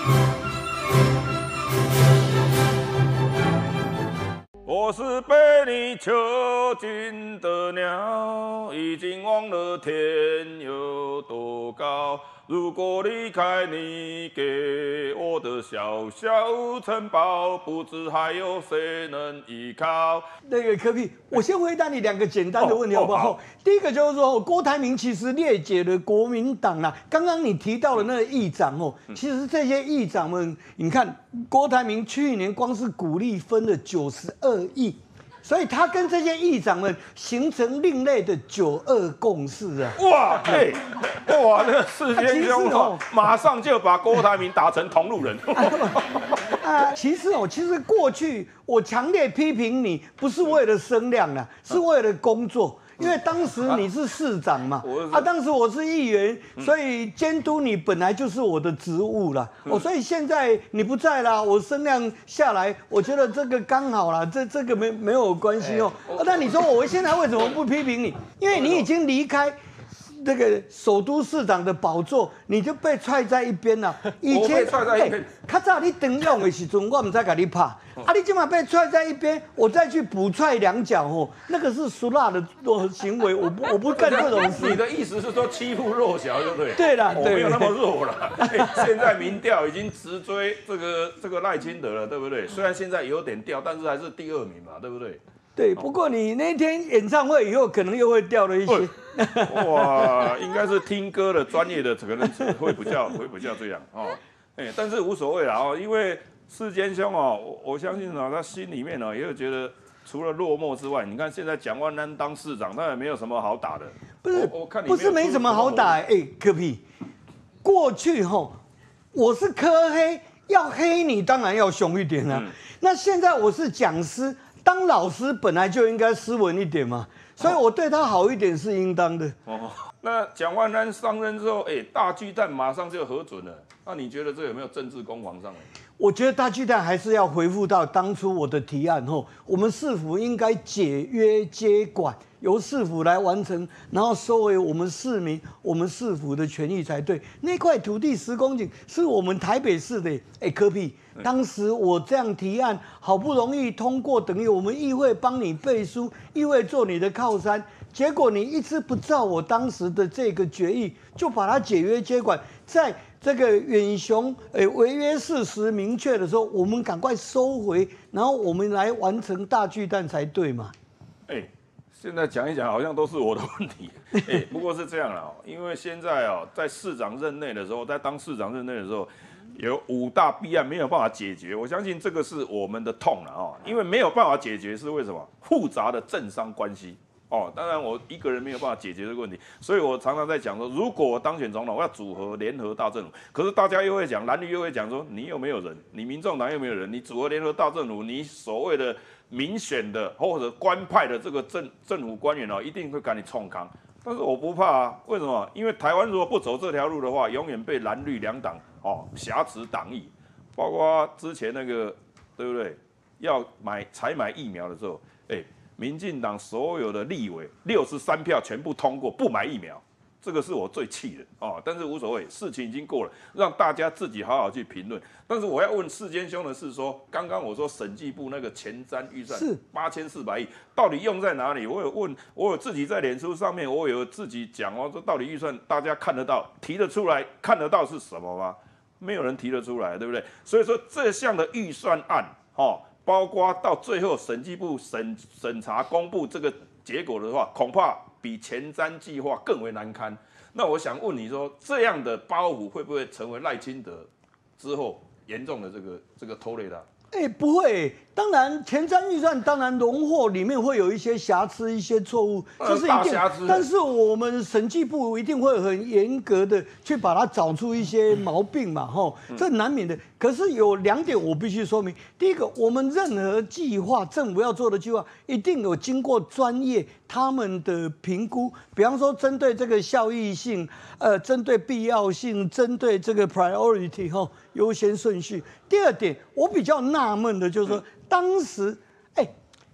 我是被你囚禁的鸟，已经忘了天有多高。如果离开你给我的小小城堡，不知还有谁能依靠。 那个科比，我先回答你2个简单的问题好不好？第一个就是说，郭台铭其实列解了国民党啦。刚刚你提到的那个议长哦，其实这些议长们，你看郭台铭去年光是股利分了92亿。所以他跟这些议长们形成另类的92共识啊！ 哇，哇，那个世间兄马上就把郭台铭打成同路人。 其实过去我强烈批评你，不是为了声量啦，是为了工作。因为当时你是市长嘛，当时我是议员，所以监督你本来就是我的职务啦。所以现在你不在啦，我声量下来，我觉得这个刚好啦，这个没有关系哦。那你说我现在为什么不批评你？因为你已经离开那个首都市长的宝座，你就被踹在一边了。以前踹在一边， 较早你当用的时阵，我唔再给你拍。你今晚被踹在一边，我再去补踹2脚哦，那个是俗辣的行为，我不干这种事。 你的意思是说欺负弱小，对不对？ 对啦， 我没有那么弱了。现在民调已经直追这个赖清德了，对不对？虽然现在有点掉，但是还是第2名嘛，对不对？ 对，不过你那天演唱会以后，可能又会掉了一些。 哇，应该是听歌的专业的可能会比较这样哦。但是无所谓啦哦，因为世间兄哦，我相信他心里面也有觉得，除了落寞之外，你看现在蒋万安当市长，他也没有什么好打的。 不是没什么好打柯 P， 过去我是科黑，要黑你当然要凶一点啊。那现在我是讲师。当老师本来就应该斯文一点嘛，所以我对他好一点是应当的。 那蒋万安上任之后，大巨蛋马上就核准了。那你觉得这有没有政治攻防上？ 我觉得大巨蛋还是要回复到当初我的提案我们市府应该解约接管，由市府来完成，然后收为我们市民、我们市府的权益才对。那块土地10公顷是我们台北市的，柯 P。当时我这样提案，好不容易通过，等于我们议会帮你背书，议会做你的靠山。结果你一直不照我当时的这个决议，就把它解约接管，在这个远雄违约事实明确的时候，我们赶快收回，然后我们来完成大巨蛋才对嘛。 现在讲一讲，好像都是我的问题。不过是这样啦，因为现在在市长任内的时候，在当市长任内的时候。有5大弊案没有办法解决，我相信这个是我们的痛了因为没有办法解决是为什么？复杂的政商关系当然我一个人没有办法解决这个问题，所以我常常在讲说，如果我当选总统，我要组合联合大政府。可是大家又会讲，蓝绿又会讲说，你又没有人，你民众党又没有人，你组合联合大政府，你所谓的民选的或者官派的这个政府官员一定会赶你冲康。但是我不怕啊，为什么？因为台湾如果不走这条路的话，永远被蓝绿2党挟持党意，包括之前那个对不对？要采买疫苗的时候，民进党所有的立委63票全部通过不买疫苗，这个是我最气的但是无所谓，事情已经过了，让大家自己好好去评论。但是我要问世间兄的是说，刚刚我说审计部那个前瞻预算是8400亿，到底用在哪里？我有自己在脸书上面，我有自己讲说到底预算大家看得到、提得出来、看得到是什么吗？没有人提得出来，对不对？所以说这项的预算案，包括到最后审计部审查公布这个结果的话，恐怕比前瞻计划更为难堪。那我想问你说，这样的包袱会不会成为赖清德之后严重的这个拖累他？ 不会，当然前瞻预算当然荣获里面会有一些瑕疵、一些错误，这是一定。但是我们审计部一定会很严格的去把它找出一些毛病嘛，这难免的。可是有2点我必须说明：第一个，我们任何计划，政府要做的计划，一定有经过专业他们的评估，比方说针对这个效益性，针对必要性，针对这个 priority 优先顺序。第2点，我比较纳闷的就是说，当时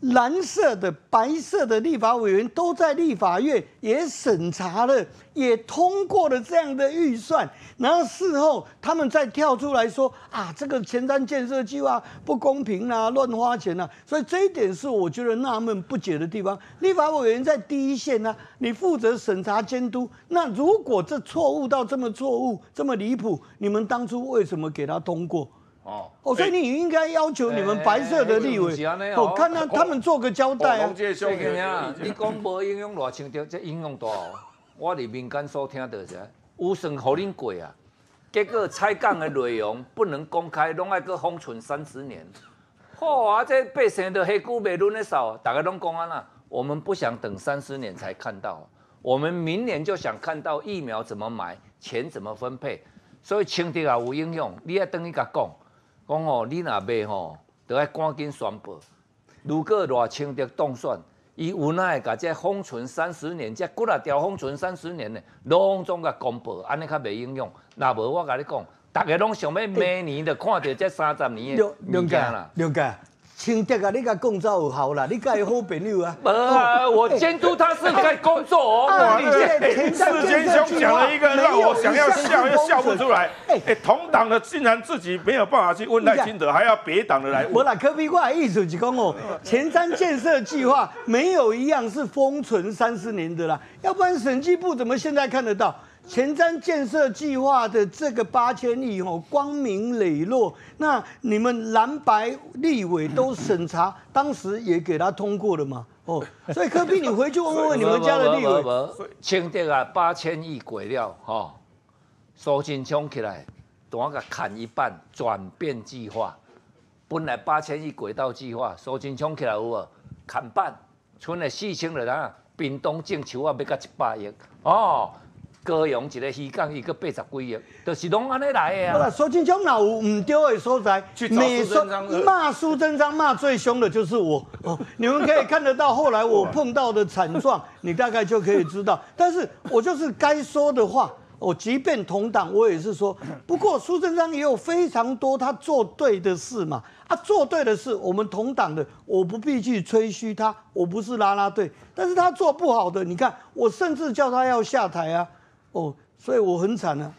蓝色的、白色的立法委员都在立法院也审查了，也通过了这样的预算，然后事后他们再跳出来说啊，这个前瞻建设计划不公平啊，乱花钱啊，所以这一点是我觉得纳闷不解的地方。立法委员在第一线啊，你负责审查监督，那如果这错误到这么错误、这么离谱，你们当初为什么给他通过？所以你应该要求你们白色的立委，看到他们做个交代啊。 你讲无影响偌清德，这影响大哦。我伫民间所听到是，有算互恁过啊，结果采讲的内容不能公开，拢爱搁封存30年。好啊，这百姓都黑久未轮的扫，大家拢讲安啦。我们不想等30年才看到，我们明年就想看到疫苗怎么买，钱怎么分配。所以清德也有影响，你要等伊甲讲。讲哦，你若卖吼，就要赶紧宣布。如果偌清德当选，伊有哪会甲这封存30年，这几啊条封存30年呢？拢总甲公布，安尼较袂影响。若无我甲你讲，大家拢想要明年就看到这30年的物件啦。 了解。清德啊，你甲讲走有效啦，你甲伊好朋友啊。 我监督他是该工作哦。 哇，世坚兄讲了一个让我想要笑又笑不出来。同党的竟然自己没有办法去问赖清德，还要别党的来问。 我啦，柯比我的意思是讲哦，前瞻建设计划没有一样是封存30年的啦，要不然审计部怎么现在看得到？前瞻建设计划的这个8000亿哦，光明磊落。那你们蓝白立委都审查，当时也给他通过了嘛？所以柯比，你回去问问你们家的立委。 清德啊，8000亿过了吼，苏贞昌起来，等下砍一半，转变计划。本来8000亿轨道计划，苏贞昌起来有无？砍半，剩了4000了啦。屏东种树啊，要到100亿哦。高雄一个渔港，伊个80几亿，就是拢安尼来的啊。 好了，苏贞昌哪有唔对的所在？骂苏贞昌骂最凶的就是我你们可以看得到，后来我碰到的惨状，你大概就可以知道。但是我就是该说的话，即便同党，我也是说。不过苏贞昌也有非常多他做对的事嘛。做对的事，我们同党的，我不必去吹嘘他，我不是啦啦队。但是他做不好的，你看，我甚至叫他要下台啊。所以我很惨啊！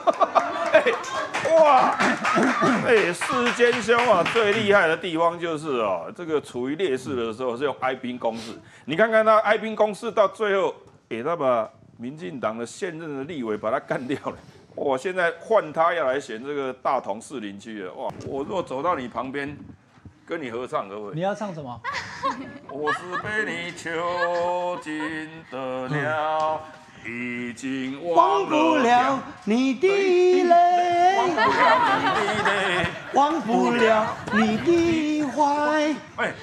哇，世坚兄啊，最厉害的地方就是这个处于劣势的时候是用哀兵攻势。你看看他哀兵攻势到最后，他把民进党的现任的立委把他干掉了。哇，现在换他要来选这个大同士林区了。哇，我若走到你旁边，跟你合唱可不可以？ 你要唱什么？ 我是被你囚禁的鸟。已经忘不了你的泪， 忘不了你的怀。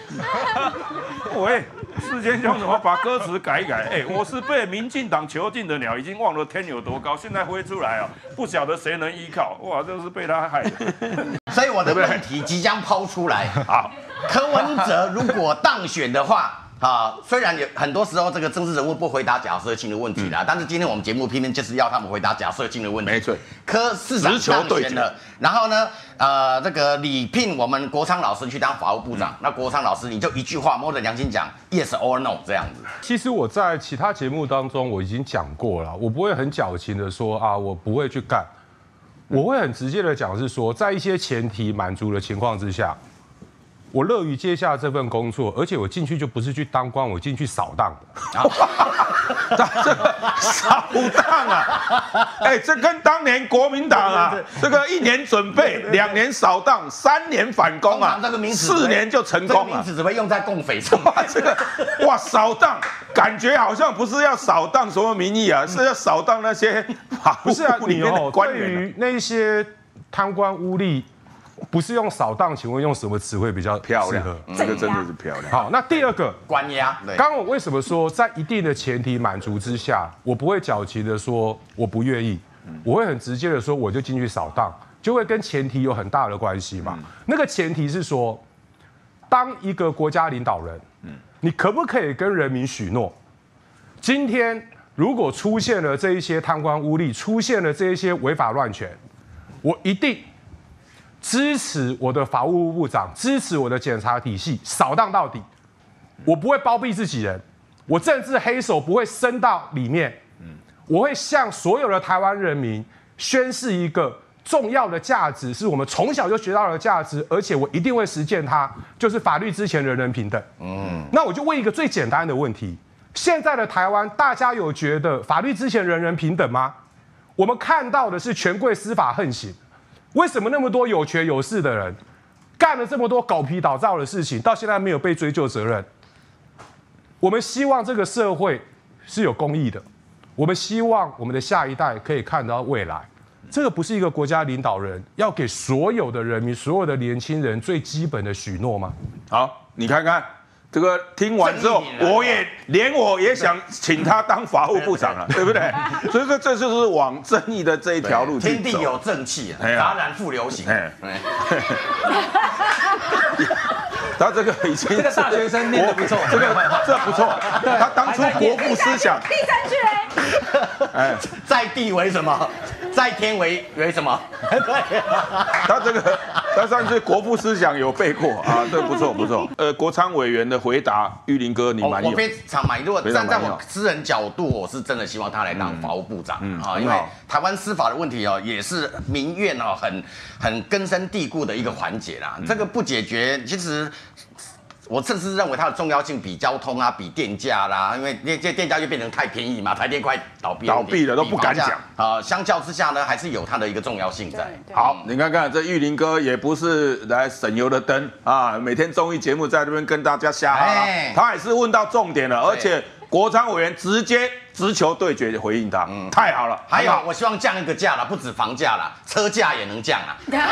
喂，世坚兄怎么把歌词改一改？我是被民进党囚禁的鸟，已经忘了天有多高，现在飞出来不晓得谁能依靠。哇，这是被他害的。 所以我的问题即将抛出来。 好， 柯文哲如果当选的话。虽然有很多时候这个政治人物不回答假设性的问题啦，但是今天我们节目偏偏就是要他们回答假设性的问题。 没错， 柯市长当选了，然后呢，这个礼聘我们国昌老师去当法务部长，那国昌老师你就一句话摸着良心讲 yes or no 这样子。 其实我在其他节目当中我已经讲过了，我不会很矫情的说我不会去干，我会很直接的讲是说，在一些前提满足的情况之下。我乐于接下这份工作，而且我进去就不是去当官，我进去扫荡的。 扫荡啊！这跟当年国民党这个1年准备，2年扫荡，3年反攻这个名词 4年就成功了。 这个名词只会用在共匪上。 扫荡，感觉好像不是要扫荡什么民意是要扫荡那些不是里面的官员。 对于那些贪官污吏。不是用扫荡，请问用什么词汇比较漂亮？这个真的是漂亮。 好，那第二个关押。 刚刚我为什么说在一定的前提满足之下，我不会矫情的说我不愿意，我会很直接的说我就进去扫荡，就会跟前提有很大的关系嘛。那个前提是说，当一个国家领导人，你可不可以跟人民许诺，今天如果出现了这一些贪官污吏，出现了这一些违法乱权，我一定。支持我的法务部长，支持我的检察体系，扫荡到底。 我不会包庇自己人，我政治黑手不会伸到里面，我会向所有的台湾人民宣示一个重要的价值，是我们从小就学到的价值，而且我一定会实践它，就是法律之前人人平等。那我就问一个最简单的问题：现在的台湾，大家有觉得法律之前人人平等吗？我们看到的是权贵司法横行，为什么那么多有权有势的人干了这么多狗皮倒灶的事情，到现在没有被追究责任？我们希望这个社会是有公义的，我们希望我们的下一代可以看到未来。这个不是一个国家领导人要给所有的人民、所有的年轻人最基本的许诺吗？ 好，你看看这个听完之后，我也想请他当法务部长了，对不对？所以说这就是往正义的这一条路去走。 天地有正气，杂然复流行。 他这个已经这个大学生念得不错， 这不错。他当初国父思想， 第三句嘞， 在地为什么？在天为什么？ 他上次国父思想有背过啊，这不错不错。国昌委员的回答，玉林哥你满意？ 我非常满意。如果站在我私人角度，我是真的希望他来当法务部长啊，因为台湾司法的问题哦，也是民怨哦很根深蒂固的一个环节啦。这个不解决，其实。我甚至认为它的重要性比交通啊，比电价啦，因为这电价就变成太便宜嘛，台电快倒闭了都不敢讲啊。相较之下呢，还是有它的一个重要性在。 好，你看看这玉林哥也不是来省油的灯啊，每天综艺节目在这边跟大家瞎哈拉，他也是问到重点了，而且国昌委员直接直球对决回应他，太好了。 还有，我希望降一个价啦，不止房价啦，车价也能降啦。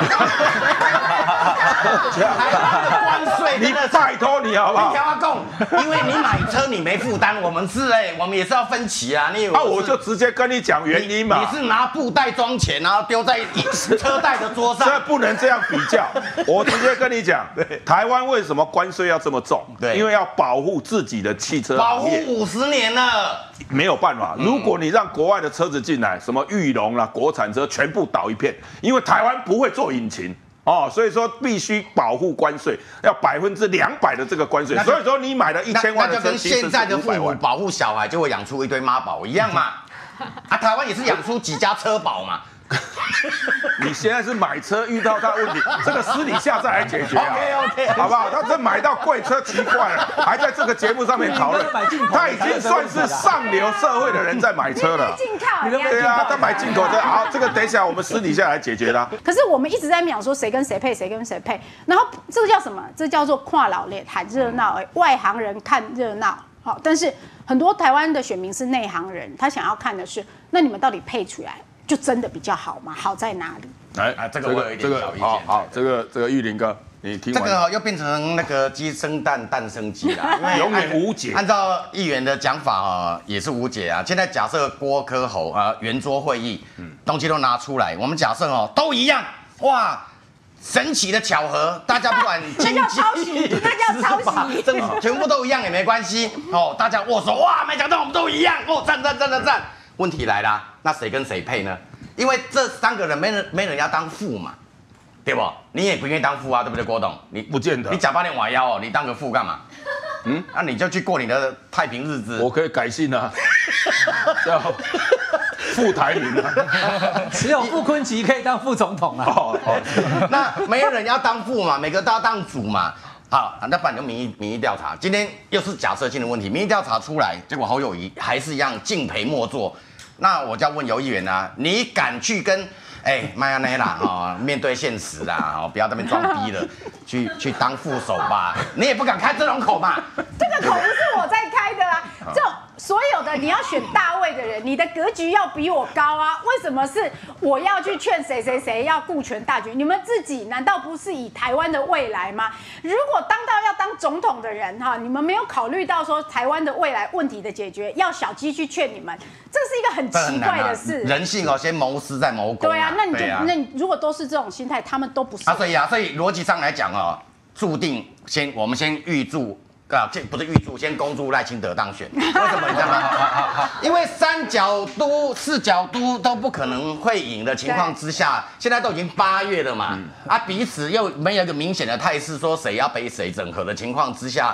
关税， 你拜托你好不好？ 你听我讲，因为你买车你没负担，我们也是要分期啊。 我就直接跟你讲原因嘛。 你是拿布袋装钱，然后丢在车袋的桌上， 这不能这样比较。我直接跟你讲，台湾为什么关税要这么重？对，因为要保护自己的汽车行业。 保护50年了。 没有办法，如果你让国外的车子进来，什么裕隆啦、国产车全部倒一片，因为台湾不会做引擎哦，所以说必须保护关税，要200%的这个关税。所以说你买了1000万的车， 那就跟现在的父母保护小孩就会养出一堆妈宝一样嘛。台湾也是养出几家车宝嘛。 你现在是买车遇到他问题，这个私底下再来解决啊 OK， 好不好？他这买到贵车奇怪了，还在这个节目上面讨论，他已经算是上流社会的人在买车了。对啊，他买进口车。好，这个等一下我们私底下来解决他。 可是我们一直在讲说谁跟谁配，谁跟谁配，然后这个叫什么？这叫做跨老脸喊热闹，外行人看热闹。好，但是很多台湾的选民是内行人，他想要看的是，那你们到底配出来？就真的比较好吗？好在哪里？ 这个我有一点小意见。 好，这个玉林哥，你听这个又变成那个鸡生蛋，蛋生鸡啦，因为永远无解。 按照议员的讲法也是无解啊。现在假设郭柯侯圆桌会议，东西都拿出来，我们假设都一样，哇！神奇的巧合，大家不管经济， 那叫抄袭， 全部都一样也没关系哦。大家握手，哇，没想到我们都一样哦，赞。问题来啦，那谁跟谁配呢？因为这3个人没人要当副嘛，对不？你也不愿意当副啊，对不对，郭董？你不见得， 你假扮脸瓦腰哦，你当个副干嘛？那你就去过你的太平日子。 我可以改姓啊，叫傅台铭啊， 只有傅昆萁可以当副总统啊。 那没有人要当副嘛，每个都要当主嘛。好，那反正民意调查，今天又是假设性的问题，民意调查出来，结果侯友宜还是一样敬陪末座。那我就要问游议员啊，你敢去跟麦安内啦面对现实啦，不要在那边装逼了，去当副手吧，你也不敢开这种口嘛。 这个口不是我在开的啊，这种所有的你要选大位的人，你的格局要比我高啊。为什么是我要去劝谁要顾全大局？你们自己难道不是以台湾的未来吗？如果当到要当总统的人你们没有考虑到说台湾的未来问题的解决，要小鸡去劝你们，这是一个很奇怪的事。 人性先谋私再谋公。 对啊，那你如果都是这种心态，他们都不是。 所以逻辑上来讲注定我们先预祝。不是预祝，先恭祝赖清德当选。为什么你知道吗？因为3角都、4角都不可能会赢的情况之下，现在都已经8月了嘛，彼此又没有一个明显的态势说谁要被谁整合的情况之下，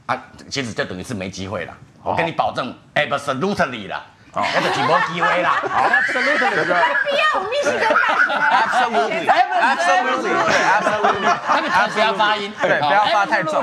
啊，其实就等于是没机会了。我跟你保证 ，absolutely 啦。那就是没机会啦。 不要，密西根大学。 Absolutely， 那个词不要发音， 对，不要发太重。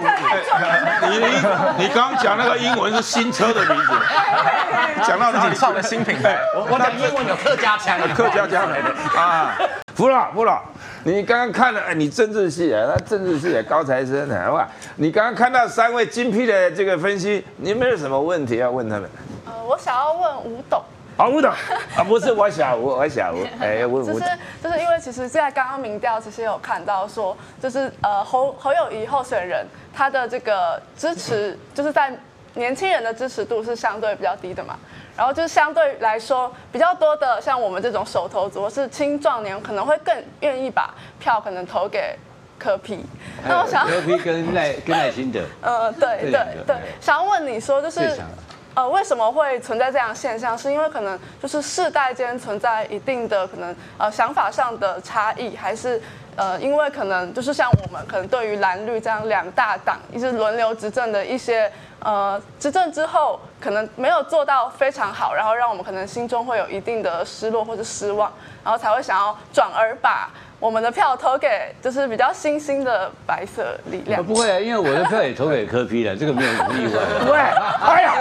你刚刚讲那个英文是新车的名字，讲到哪里创的新品牌？ 我讲英文有客家腔， 客家腔来的啊。福老，你刚刚看了，你政治系啊，那政治系的高材生好吧？你刚刚看到3位精辟的这个分析，你有没有什么问题要问他们？ 我想要问吴董。 好，吴董啊，不是我小吴，哎， 就是因为其实在刚刚民调其实有看到说，就是侯友宜候选人他的这个支持，就是在年轻人的支持度是相对比较低的嘛。然后就是相对来说比较多的，像我们这种手头族或是青壮年，可能会更愿意把票可能投给柯 P。那我想柯 P 跟赖清德。 对，想要问你说就是。为什么会存在这样的现象？是因为可能就是世代间存在一定的可能想法上的差异，还是因为可能就是像我们可能对于蓝绿这样2大党一直轮流执政的一些执政之后可能没有做到非常好，然后让我们可能心中会有一定的失落或者失望，然后才会想要转而把我们的票投给就是比较新兴的白色力量。 不会啊，因为我的票也投给柯 P 了，这个没有什么意外。 对，哎呀，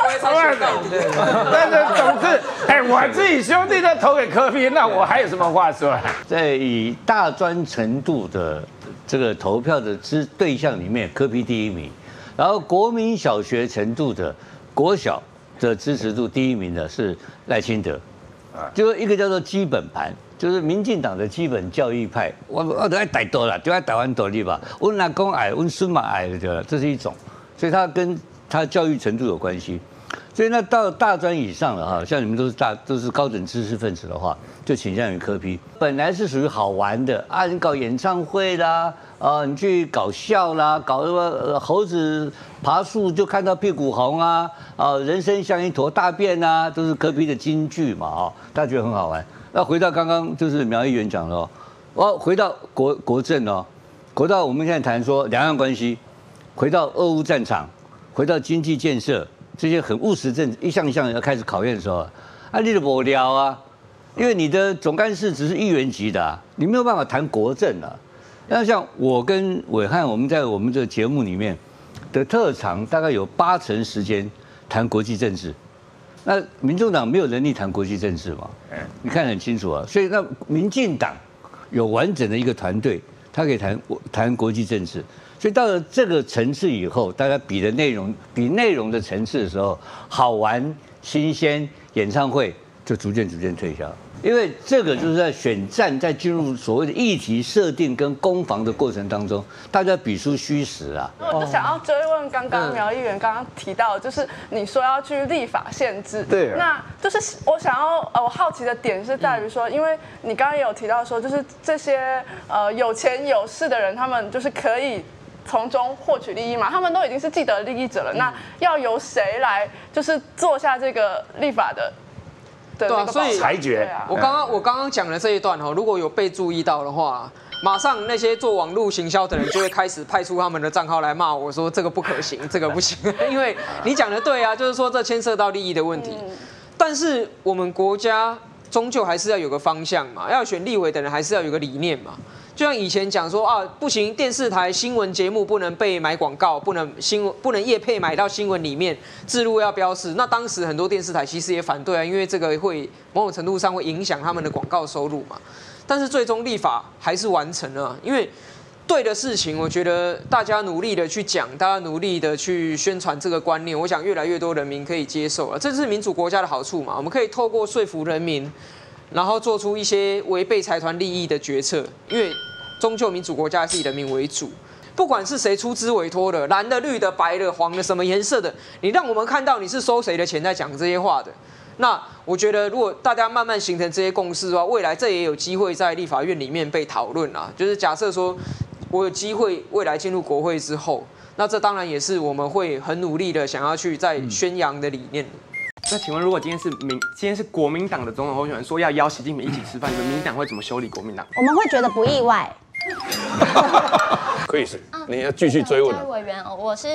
但是总之，哎，我自己兄弟都投给柯 P， 那我还有什么话说？ 在以大专程度的这个投票的对象里面，柯 P 第1名，然后国民小学程度的国小的支持度第1名的是赖清德，就一个叫做基本盘。就是民进党的基本教育派，我都爱逮多了，就爱台湾独立吧。我阿公矮，我孙嘛矮的，对了，这是一种，所以他跟他教育程度有关系。所以那到大专以上了哈，像你们都是高等知识分子的话，就倾向于柯 P。本来是属于好玩的啊，你搞演唱会啦，你去搞笑啦，搞什么猴子爬树就看到屁股红啊，人生像一坨大便啊，都是柯 P 的金句嘛，大家觉得很好玩。那回到刚刚就是苗议员讲的回到国政回到我们现在谈说两岸关系，回到俄乌战场，回到经济建设这些很务实政治一项一项要开始考验的时候，你就无聊啊，因为你的总干事只是议员级的你没有办法谈国政啊。那像我跟暐瀚，我们在我们这个节目里面的特长，大概有80%时间谈国际政治。那民众党没有能力谈国际政治嘛？你看得很清楚啊。所以那民进党有完整的一个团队，他可以谈国际政治。所以到了这个层次以后，大家比内容的层次的时候，好玩、新鲜，演唱会就逐渐退下。因为这个就是在选战，在进入所谓的议题设定跟攻防的过程当中，大家比出虚实啊。 我就想要追问刚刚苗议员刚刚提到，就是你说要去立法限制， 对， 那就是我想要我好奇的点是在于说，因为你刚刚也有提到说，就是这些有钱有势的人，他们就是可以从中获取利益嘛，他们都已经是既得利益者了，那要由谁来就是做下这个立法的？ 对啊，所以裁决。 我刚刚讲的这一段如果有被注意到的话，马上那些做网络行销的人就会开始派出他们的账号来骂我说这个不可行，这个不行，因为你讲的对啊，就是说这牵涉到利益的问题。但是我们国家终究还是要有个方向嘛，要选立委的人还是要有个理念嘛。就像以前讲说不行，电视台新闻节目不能被买广告，不能业配买到新闻里面，置入要标示。那当时很多电视台其实也反对啊，因为这个会某种程度上会影响他们的广告收入嘛。但是最终立法还是完成了，因为对的事情，我觉得大家努力的去讲，大家努力的去宣传这个观念，我想越来越多人民可以接受了。这是民主国家的好处嘛，我们可以透过说服人民，然后做出一些违背财团利益的决策，因为终究民主国家是以人民为主。不管是谁出资委托的，蓝的、绿的、白的、黄的，什么颜色的，你让我们看到你是收谁的钱在讲这些话的。那我觉得，如果大家慢慢形成这些共识的话，未来这也有机会在立法院里面被讨论啦。就是假设说，我有机会未来进入国会之后，那这当然也是我们会很努力的想要去在宣扬的理念。 那请问，如果今天是国民党的总统候选人说要邀习近平一起吃饭，你们民进党会怎么修理国民党？ 我们会觉得不意外。 可以是，你要继续追问。 委员，我是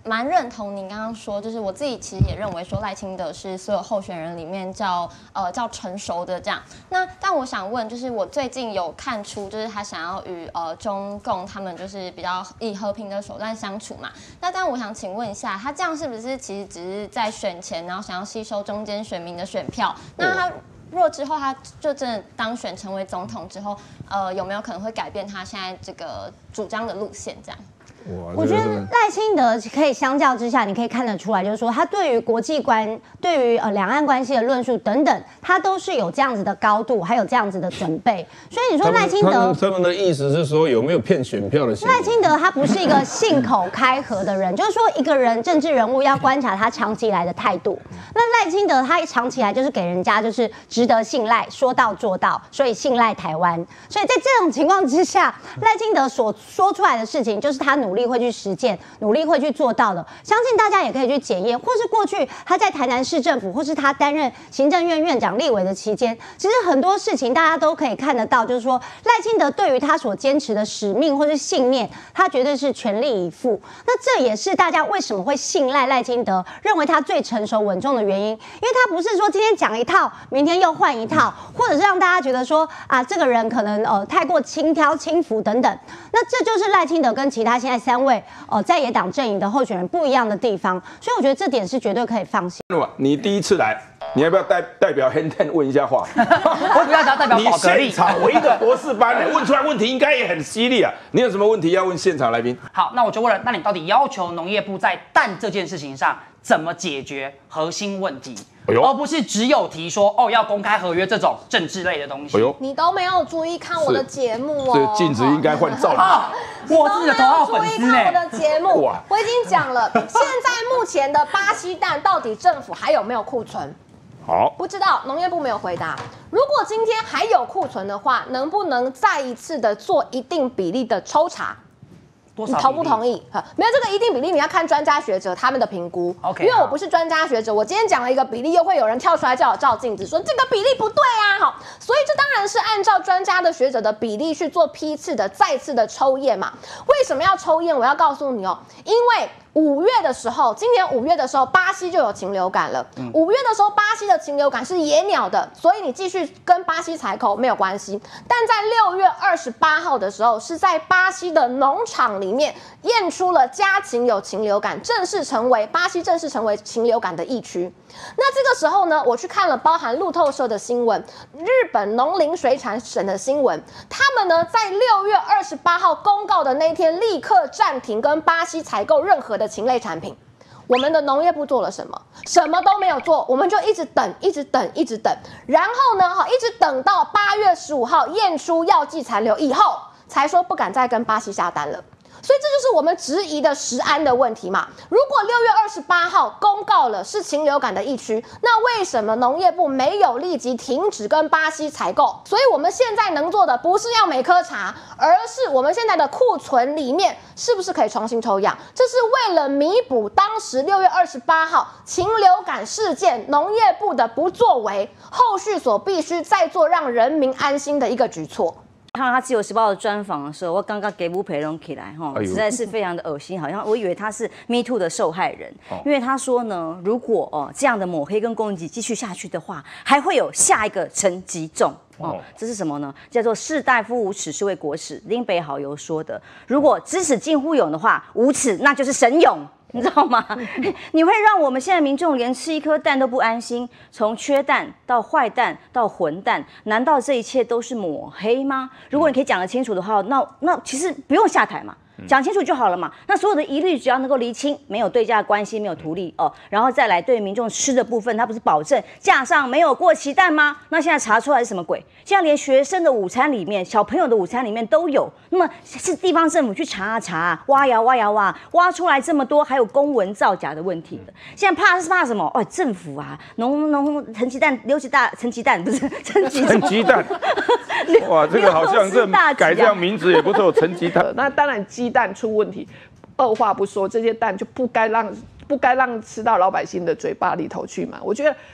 蛮认同您刚刚说，就是我自己其实也认为说赖清德是所有候选人里面较成熟的这样。但我想问，就是我最近有看出，就是他想要与中共他们就是比较以和平的手段相处嘛。但我想请问一下，他这样是不是其实只是在选前，然后想要吸收中间选民的选票？那他若之后他就真的当选成为总统之后，有没有可能会改变他现在这个主张的路线这样？ 我觉得赖清德可以相较之下，你可以看得出来，就是说他对于国际观、对于两岸关系的论述等等，他都是有这样子的高度，还有这样子的准备。所以你说赖清德， 他们的意思是说有没有骗选票的行为？ 赖清德他不是一个信口开河的人，就是说一个人政治人物要观察他长期以来的态度。那赖清德他长期以来就是给人家就是值得信赖，说到做到，所以信赖台湾。所以在这种情况之下，赖清德所说出来的事情，就是他努力会去实践，努力会去做到的。相信大家也可以去检验，或是过去他在台南市政府，或是他担任行政院院长、立委的期间，其实很多事情大家都可以看得到，就是说赖清德对于他所坚持的使命或是信念，他绝对是全力以赴。那这也是大家为什么会信赖赖清德，认为他最成熟稳重的原因，因为他不是说今天讲一套，明天又换一套，或者是让大家觉得说啊，这个人可能太过轻佻轻浮等等。那这就是赖清德跟其他现在3位在野党阵营的候选人不一样的地方，所以我觉得这点是绝对可以放心。 你第一次来，你要不要代表 Henry 问一下话？ 我比较想代表宝格丽。 你现场唯一的博士班问出来问题应该也很犀利啊！你有什么问题要问现场来宾？ 好，那我就问了，那你到底要求农业部在蛋这件事情上怎么解决核心问题？而不是只有提说要公开合约这种政治类的东西。 你都没有注意看我的节目哦。 这镜子应该换照了。 我是你的头号粉丝呢。 我的节目，我已经讲了，现在目前的巴西蛋到底政府还有没有库存？ 好， 不知道，农业部没有回答。如果今天还有库存的话，能不能再一次的做一定比例的抽查？你同不同意？没有这个一定比例，你要看专家学者他们的评估。因为我不是专家学者，我今天讲了一个比例，又会有人跳出来叫我照镜子，说这个比例不对啊。好，所以这当然是按照专家的学者的比例去做批次的再次的抽验嘛。为什么要抽验？我要告诉你因为5月的时候，今年5月的时候，巴西就有禽流感了。5月的时候，巴西的禽流感是野鸟的，所以你继续跟巴西采购没有关系。但在6月28号的时候，是在巴西的农场里面验出了家禽有禽流感，巴西正式成为禽流感的疫区。那这个时候呢，我去看了包含路透社的新闻、日本农林水产省的新闻，他们呢在6月28号公告的那天，立刻暂停跟巴西采购任何的禽类产品。我们的农业部做了什么？什么都没有做，我们就一直等，一直等，一直等。然后呢，一直等到8月15号验出药剂残留以后，才说不敢再跟巴西下单了。所以这就是我们质疑的食安的问题嘛。如果6月28号公告了是禽流感的疫区，那为什么农业部没有立即停止跟巴西采购？所以我们现在能做的不是要每颗查，而是我们现在的库存里面是不是可以重新抽样？这是为了弥补当时6月28号禽流感事件农业部的不作为，后续所必须再做让人民安心的一个举措。 看到他自由时报的专访的时候，我刚刚给不培龙起来哈，实在是非常的恶心，好像我以为他是 Me Too 的受害人，因为他说呢，如果这样的抹黑跟攻击继续下去的话，还会有下一个陈吉仲。这是什么呢？叫做士大夫无耻是为国耻。林北好友说的，如果知耻近乎勇的话，无耻那就是神勇。你知道吗？你会让我们现在民众连吃一颗蛋都不安心，从缺蛋到坏蛋到混蛋，难道这一切都是抹黑吗？如果你可以讲得清楚的话，那其实不用下台嘛。讲清楚就好了嘛。那所有的疑虑只要能够厘清，没有对价关系，没有图利然后再来对民众吃的部分，它不是保证架上没有过期蛋吗？那现在查出来是什么鬼？现在连学生的午餐里面、小朋友的午餐里面都有。那么是地方政府去查挖出来这么多，还有公文造假的问题的。现在怕什么？政府啊，陈其蛋、陈其蛋不是陈其蛋。 哇，这个好像这改这样名字也不错，陈其蛋。 那当然鸡蛋出问题，二话不说，这些蛋就不该让吃到老百姓的嘴巴里头去嘛。我觉得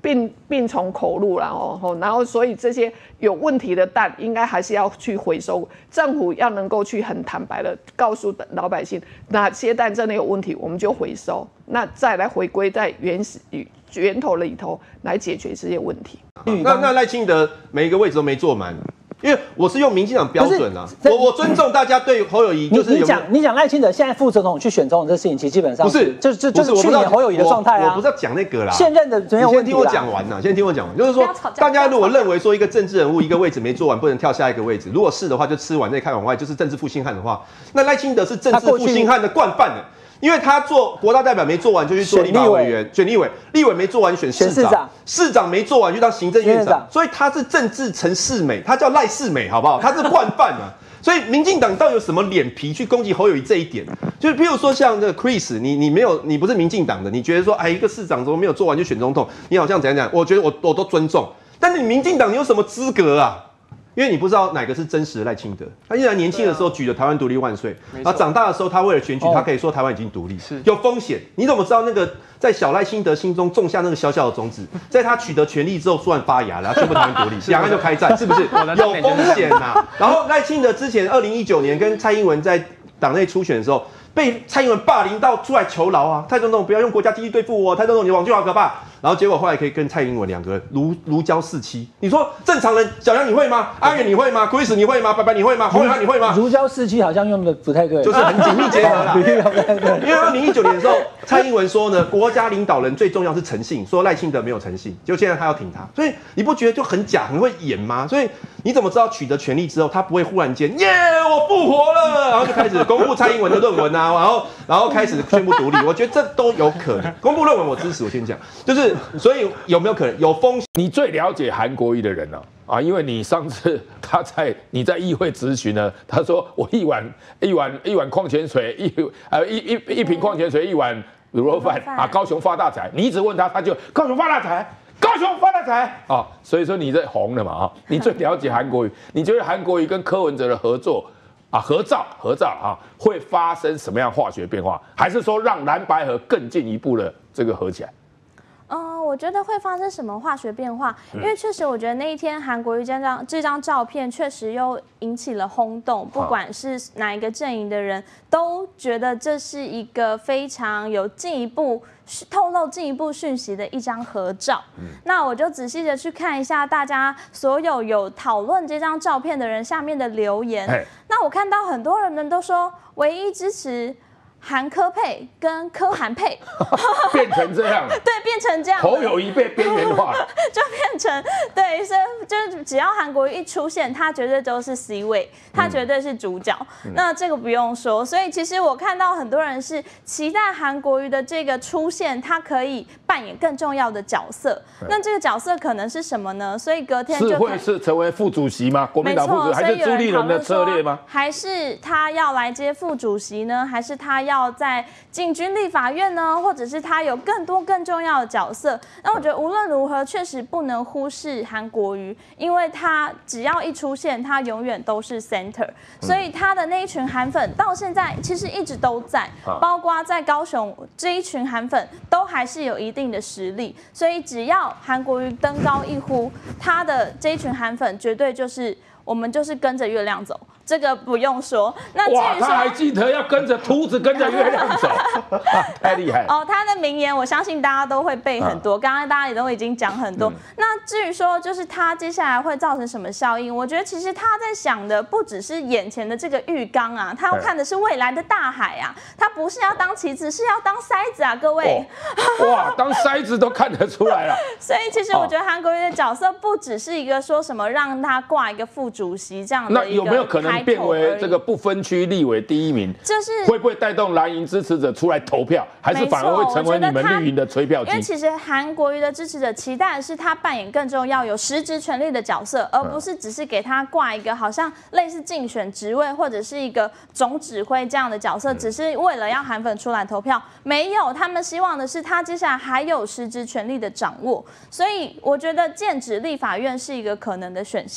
病从口入啦然后所以这些有问题的蛋应该还是要去回收，政府要能够去很坦白的告诉老百姓哪些蛋真的有问题，我们就回收，那再来回归在源头里头来解决这些问题。 那赖清德每一个位置都没坐满。因为我是用民进党标准啊，我尊重大家对侯友宜就是你讲赖清德现在副总统去选总统这事情，其实基本上就是去年侯友宜的状态啊。 我不是要讲那个啦， 现任的没有问题啦。 先听我讲完呐，就是说，大家如果认为说一个政治人物一个位置没做完，不能跳下一个位置，如果是的话，就吃完内开完外，就是政治负心汉的话，那赖清德是政治负心汉的惯犯了。因为他做国大代表没做完就去做立法委员，选立委，立委没做完选市长，市长没做完就当行政院长，所以他是政治陈世美，他叫赖世美，好不好？他是惯犯啊。所以民进党到底有什么脸皮去攻击侯友宜这一点？就是譬如说像这个 Chris， 你不是民进党的，你觉得说一个市长怎么没有做完就选总统，你好像怎样？我觉得我都尊重，但是你民进党你有什么资格啊？因为你不知道哪个是真实的赖清德，他依然年轻的时候举着台湾独立万岁，然后长大的时候他为了选举，他可以说台湾已经独立，有风险。你怎么知道那个在小赖清德心中种下那个小小的种子，在他取得权力之后突然发芽了，宣布台湾独立，两岸就开战，是不是？有风险呐。然后赖清德之前2019年跟蔡英文在党内初选的时候，被蔡英文霸凌到出来求饶啊！蔡总统不要用国家机器对付我，蔡总统你网剧好可怕。然后结果后来可以跟蔡英文两个人如胶似漆。你说正常人，小杨你会吗？阿元你会吗 ？Chris 你会吗？白白你会吗？侯友宜你会吗？ 如胶似漆好像用的不太对， 就是很紧密结合啦。因为2019年的时候，蔡英文说呢，国家领导人最重要是诚信，说赖清德没有诚信，就现在他要挺他，所以你不觉得就很假，很会演吗？所以你怎么知道取得权力之后，他不会忽然间耶我复活了，然后就开始公布蔡英文的论文啊，然后开始宣布独立？我觉得这都有可能。公布论文我支持，我先讲，就是所以有没有可能有风险？ 你最了解韩国瑜的人了啊，因为你上次你在议会质询呢，他说我一碗矿泉水一瓶矿泉水一碗卤肉饭啊，高雄发大财。你一直问他，他就高雄发大财。高雄发大财啊！所以说你这红了嘛啊！你最了解韩国瑜，你觉得韩国瑜跟柯文哲的合照啊，会发生什么样化学变化？还是说让蓝白合更进一步的这个合起来？ 我觉得会发生什么化学变化？因为确实，我觉得那一天韩国瑜这张照片确实又引起了轰动，不管是哪一个阵营的人都觉得这是一个非常有透露进一步讯息的一张合照。那我就仔细的去看一下大家所有讨论这张照片的人下面的留言。那我看到很多人们都说，唯一支持韩柯配跟柯韩配变成这样， 对，变成这样， 侯友宜被边缘化， 就变成对，所以就是只要韩国瑜一出现，他绝对都是 C 位，他绝对是主角。那这个不用说，所以其实我看到很多人是期待韩国瑜的这个出现，他可以扮演更重要的角色。那这个角色可能是什么呢？所以隔天就会是成为副主席吗？国民党副主席还是朱立伦的策略吗？ 还是他要来接副主席呢？还是他要在进军立法院呢？或者是他有更重要的角色？那我觉得无论如何，确实不能忽视韩国瑜，因为他只要一出现，他永远都是 center。所以他的那一群韩粉到现在其实一直都在，包括在高雄这一群韩粉都还是有一定的实力。所以只要韩国瑜登高一呼，他的这一群韩粉绝对就是我们就是跟着月亮走。这个不用说。那哇，他还记得要跟着秃子跟着月亮走，太厉害哦！他的名言，我相信大家都会背很多。刚刚大家也都已经讲很多。那至于说，就是他接下来会造成什么效应，我觉得其实他在想的不只是眼前的这个浴缸啊，他要看的是未来的大海啊。他不是要当棋子，是要当筛子啊，各位。 哇，当筛子都看得出来了。 所以其实我觉得韩国瑜的角色不只是一个说什么让他挂一个副主席这样的一个。 那有没有可能变为这个不分区立委第一名？ 就是会不会带动蓝营支持者出来投票，还是反而会成为你们绿营的催票机？ 因为其实韩国瑜的支持者期待的是他扮演更重要、有实质权力的角色，而不是只是给他挂一个好像类似竞选职位或者是一个总指挥这样的角色，只是为了要韩粉出来投票。没有，他们希望的是他接下来还有实质权力的掌握。所以我觉得剑指立法院是一个可能的选项。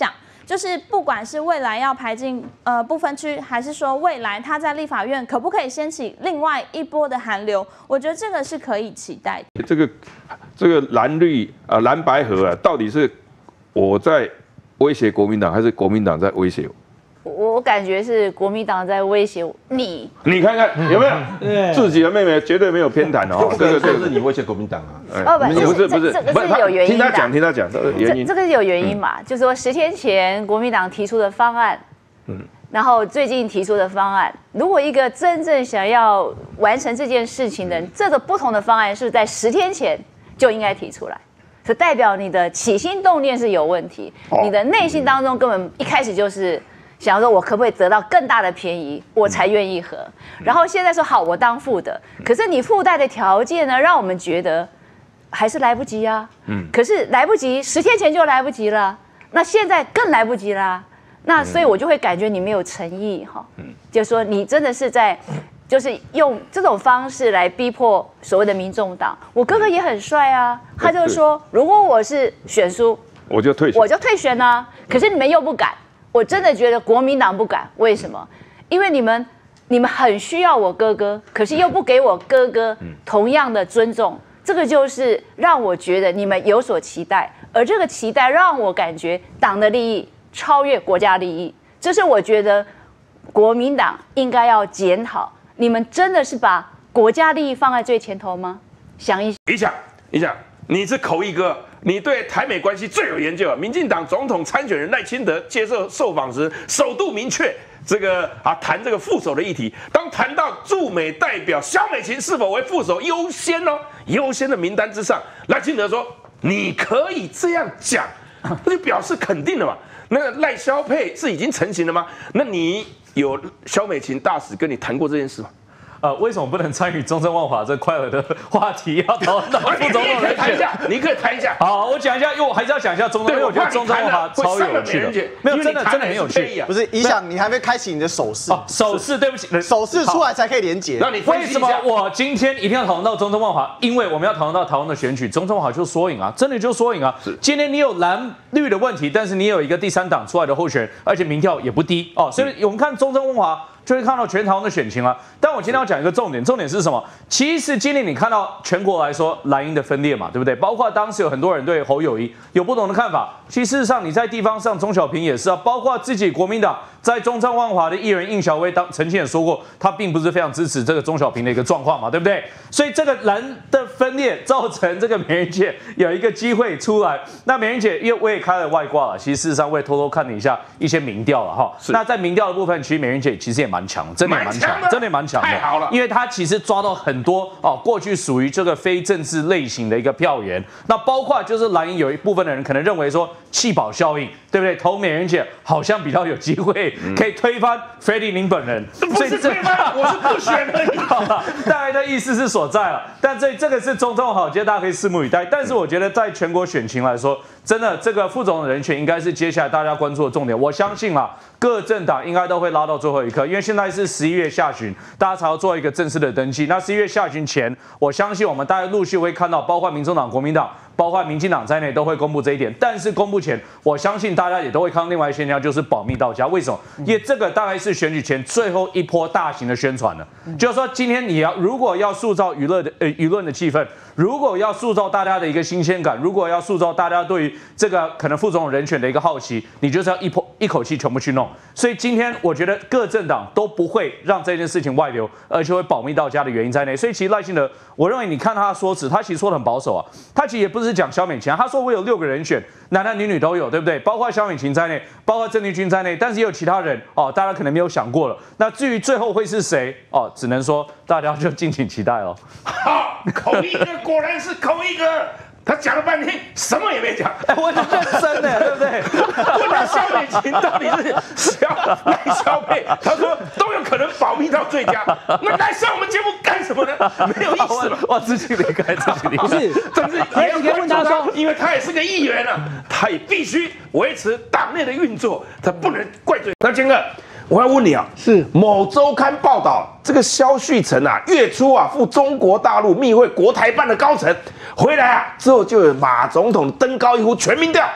就是不管是未来要排进不分区，还是说未来他在立法院可不可以掀起另外一波的韩流，我觉得这个是可以期待的。 这个蓝绿蓝白合啊，到底是我在威胁国民党，还是国民党在威胁我？ 我感觉是国民党在威胁你。 你看看有没有？自己的妹妹绝对没有偏袒哦。 这个是你威胁国民党啊？ 不是，这个是有原因的。 听他讲，原因。 这个是有原因嘛？就是说10天前国民党提出的方案，然后最近提出的方案，如果一个真正想要完成这件事情的人，这个不同的方案是在10天前就应该提出来。这代表你的起心动念是有问题，你的内心当中根本一开始就是想要说，我可不可以得到更大的便宜，我才愿意和。然后现在说好，我当副的，可是你附带的条件呢，让我们觉得还是来不及啊。可是来不及，10天前就来不及了，那现在更来不及啦。那所以我就会感觉你没有诚意哈，就是说你真的是在。就是用这种方式来逼迫所谓的民众党。我哥哥也很帅啊，他就说，如果我是选输， 我就退选啊。可是你们又不敢，我真的觉得国民党不敢。为什么？因为你们很需要我哥哥，可是又不给我哥哥同样的尊重，这个就是让我觉得你们有所期待，而这个期待让我感觉党的利益超越国家利益，这是我觉得国民党应该要检讨。你们真的是把国家利益放在最前头吗？想一想， 你是口译哥，你对台美关系最有研究。民进党总统参选人赖清德接受访时，首度明确谈这个副手的议题。当谈到驻美代表萧美琴是否为副手优先的名单之上，赖清德说：“你可以这样讲，那就表示肯定了嘛。那个赖萧配是已经成型了吗？那你？”有萧美琴大使跟你谈过这件事吗？ 为什么不能参与中正万华这快乐的话题？要讨论到副总统人选， 你可以谈一下。 好，我讲一下，因为我还是要讲一下中正，因为我觉得中正万华超有趣的。没有，真的很有趣。 不是，你想，你还没开启你的手势。 手势，对不起， 手势出来才可以连结。 那你为什么我今天一定要讨论到中正万华？因为我们要讨论到台湾的选举，中正万华就缩影啊，真的就缩影啊。今天你有蓝绿的问题，但是你有一个第3党出来的候选人，而且民调也不低哦，所以我们看中正万华。就会看到全台湾的选情了。但我今天要讲一个重点是什么？其实今年你看到全国来说蓝营的分裂嘛，对不对？包括当时有很多人对侯友宜有不同的看法。其实事实上你在地方上，钟小平也是啊，包括自己国民党在中正万华的议员应小薇曾经也说过，他并不是非常支持这个钟小平的一个状况嘛，对不对？所以这个蓝的分裂造成这个美人姐有一个机会出来。那美人姐因为我也开了外挂了，其实事实上我也偷偷看了一下一些民调了哈。那在民调的部分，其实美人姐其实也蛮强，真的蛮强，真的蛮强的。 太好了， 因为她其实抓到很多过去属于这个非政治类型的一个票源。那包括就是蓝营有一部分的人可能认为说弃保效应，对不对？投美人姐好像比较有机会可以推翻菲利林本人。 不是推翻，我是不选而已。 大概的意思是所在了，但这个是中正好，觉得大家可以拭目以待。但是我觉得在全国选情来说，真的这个副总的人选应该是接下来大家关注的重点。我相信啦，各政党应该都会拉到最后一刻，因为现在是11月下旬，大家才要做一个正式的登记。那11月下旬前，我相信我们大家陆续会看到，包括民众党、国民党，包括民进党在内都会公布这一点。但是公布前，我相信大家也都会看到另外一现象，就是保密到家。为什么？因为这个大概是选举前最后一波大型的宣传了。就是说，今天你如果要塑造舆论的气氛，如果要塑造大家的一个新鲜感，如果要塑造大家对于这个可能副总统人选的一个好奇，你就是要一口气全部去弄。所以今天我觉得各政党都不会让这件事情外流，而且会保密到家的原因在内。所以其实赖清德，我认为你看他的说辞，他其实说得很保守啊。他其实也不是讲萧美琴，他说我有6个人选，男男女女都有，对不对？包括萧美琴在内，包括郑丽君在内，但是也有其他人哦，大家可能没有想过了。那至于最后会是谁哦，只能说大家就敬请期待了。 好，口译哥果然是口译哥。他讲了半天，什么也没讲。 我很认真的，对不对？ 问了萧美琴到底是赖萧配，他说都有可能保密到最佳。那来上我们节目干什么呢？没有意思了。 我自己离开，自己离开。 不是，但是你可以问他说，因为他也是个议员啊，他也必须维持党内的运作，他不能怪罪。那坚哥。我要问你啊，是某周刊报道，这个萧旭岑啊，月初啊赴中国大陆密会国台办的高层，回来啊之后就有马总统登高一呼全民调，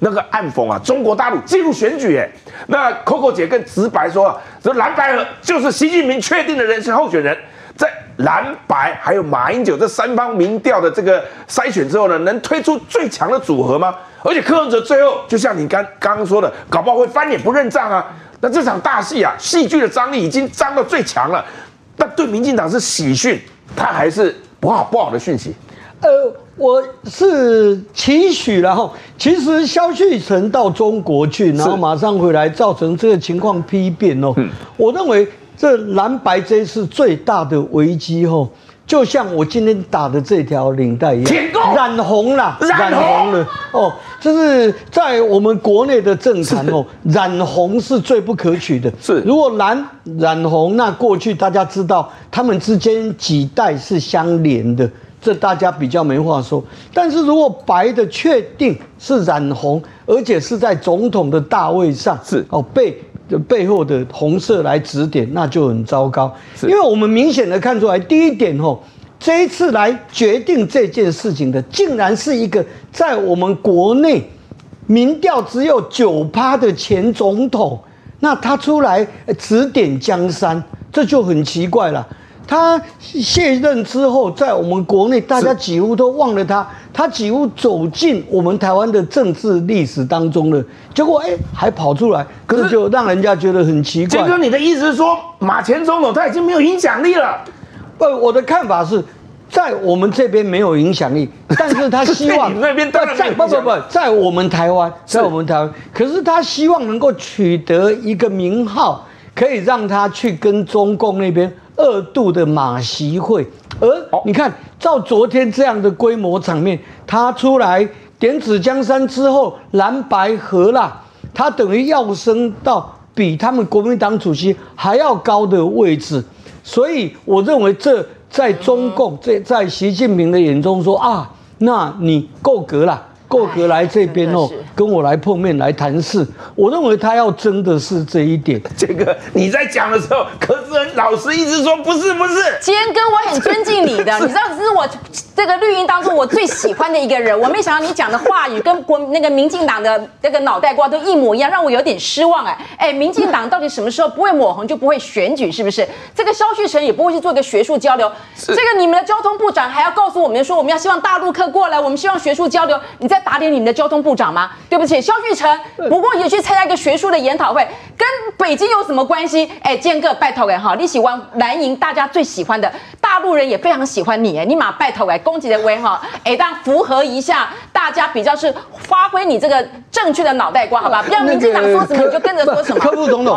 那个暗讽啊，中国大陆介入选举，哎，那 Coco 姐更直白说，这蓝白合就是习近平确定的人生候选人，在蓝白还有马英九这3方民调的这个筛选之后呢，能推出最强的组合吗？而且柯文哲最后就像你刚刚说的，搞不好会翻脸不认账啊。那这场大戏啊，戏剧的张力已经张到最强了，但对民进党是喜讯，他还是不好的讯息。 我是期许，然后其实萧旭晨到中国去，然后马上回来，造成这个情况批变哦。我认为这蓝白这一次最大的危机哦，就像我今天打的这条领带一样，染红了，染红了哦。就是在我们国内的政坛哦，染红是最不可取的。是，如果染红，那过去大家知道他们之间几代是相连的。这大家比较没话说，但是如果白的确定是染红，而且是在总统的大位上，是哦背后的红色来指点，那就很糟糕。因为我们明显的看出来，第一点哦，这一次来决定这件事情的，竟然是一个在我们国内民调只有9%的前总统，那他出来指点江山，这就很奇怪了。他卸任之后，在我们国内，大家几乎都忘了他，他几乎走进我们台湾的政治历史当中了。结果还跑出来，可是就让人家觉得很奇怪。 杰哥，你的意思是说，马前总统他已经没有影响力了？ 我的看法是，在我们这边没有影响力，但是他希望那边当然在我们台湾，可是他希望能够取得一个名号，可以让他去跟中共那边2度的马习会，而你看，照昨天这样的规模场面，他出来点指江山之后，蓝白合啦，他等于要升到比他们国民党主席还要高的位置，所以我认为这在中共在习近平的眼中说啊，那你够格啦。够格来这边哦，跟我来碰面来谈事。我认为他要争的是这一点。 这个你在讲的时候，柯志恩老师一直说不是。 坚哥，我很尊敬你的，你知道这是我这个绿营当中我最喜欢的一个人。我没想到你讲的话语跟那个民进党的那个脑袋瓜都一模一样，让我有点失望民进党到底什么时候不会抹红就不会选举？是不是？这个萧旭晨也不会去做一个学术交流。这个你们的交通部长还要告诉我们说，我们要希望大陆客过来，我们希望学术交流。你在打脸你们的交通部长吗？对不起，萧旭晨不过也去参加一个学术的研讨会，跟北京有什么关系？坚哥拜托你喜欢蓝营大家最喜欢的，大陆人也非常喜欢你你马拜托攻击的威当符合一下大家比较是发挥你这个正确的脑袋瓜，好吧？不要民进党说什么你就跟着说什么。 柯副总统，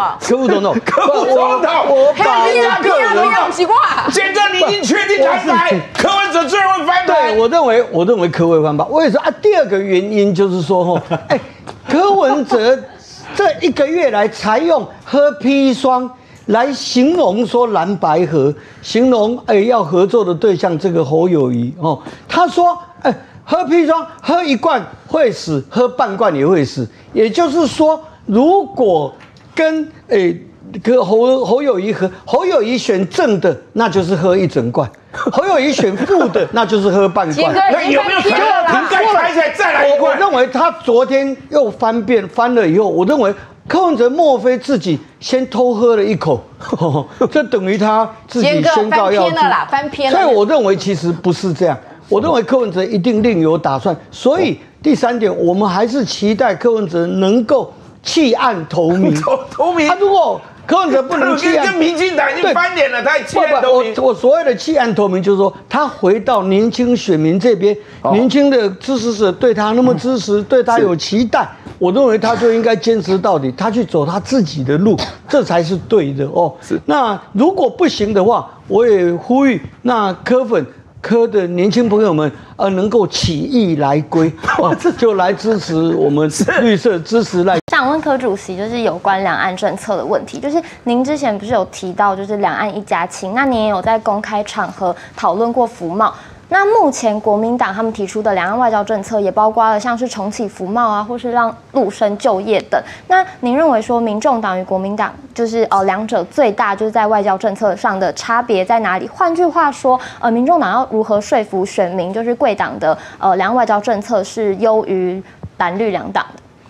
我把我奇怪， 坚哥你已经确定蓝白，柯文哲最会翻牌。 对，我认为柯会翻牌。我也说第二个原因就是说柯文哲这1个月来才用喝砒霜来形容说蓝白合，形容要合作的对象这个侯友宜他说喝砒霜喝1罐会死，喝半罐也会死，也就是说如果跟侯友宜和侯友宜选正的，那就是喝1整罐；侯友宜选负的，那就是喝半罐。 那有没有可能瓶盖拆起来再来1罐？ 我认为他昨天又翻了以后，我认为柯文哲莫非自己先偷喝了1口，这等于他自己宣告要翻篇了。 所以我认为其实不是这样，我认为柯文哲一定另有打算。所以第3点，我们还是期待柯文哲能够弃暗投明。他如果柯文哲不能弃暗， 跟民进党已经翻脸了，他弃暗投明。 我所谓的弃暗投明，就是说他回到年轻选民这边，年轻的支持者对他那么支持，对他有期待，我认为他就应该坚持到底，他去走他自己的路，这才是对的那如果不行的话，我也呼吁那柯的年轻朋友们能够起义来归就来支持我们绿色，支持赖。 想问柯主席，就是有关两岸政策的问题，就是您之前不是有提到就是两岸一家亲，那您也有在公开场合讨论过服贸。那目前国民党他们提出的两岸外交政策，也包括了像是重启服贸啊，或是让陆生就业等。那您认为说，民众党与国民党就是两者最大就是在外交政策上的差别在哪里？换句话说，民众党要如何说服选民，就是贵党的两岸外交政策是优于蓝绿两党的？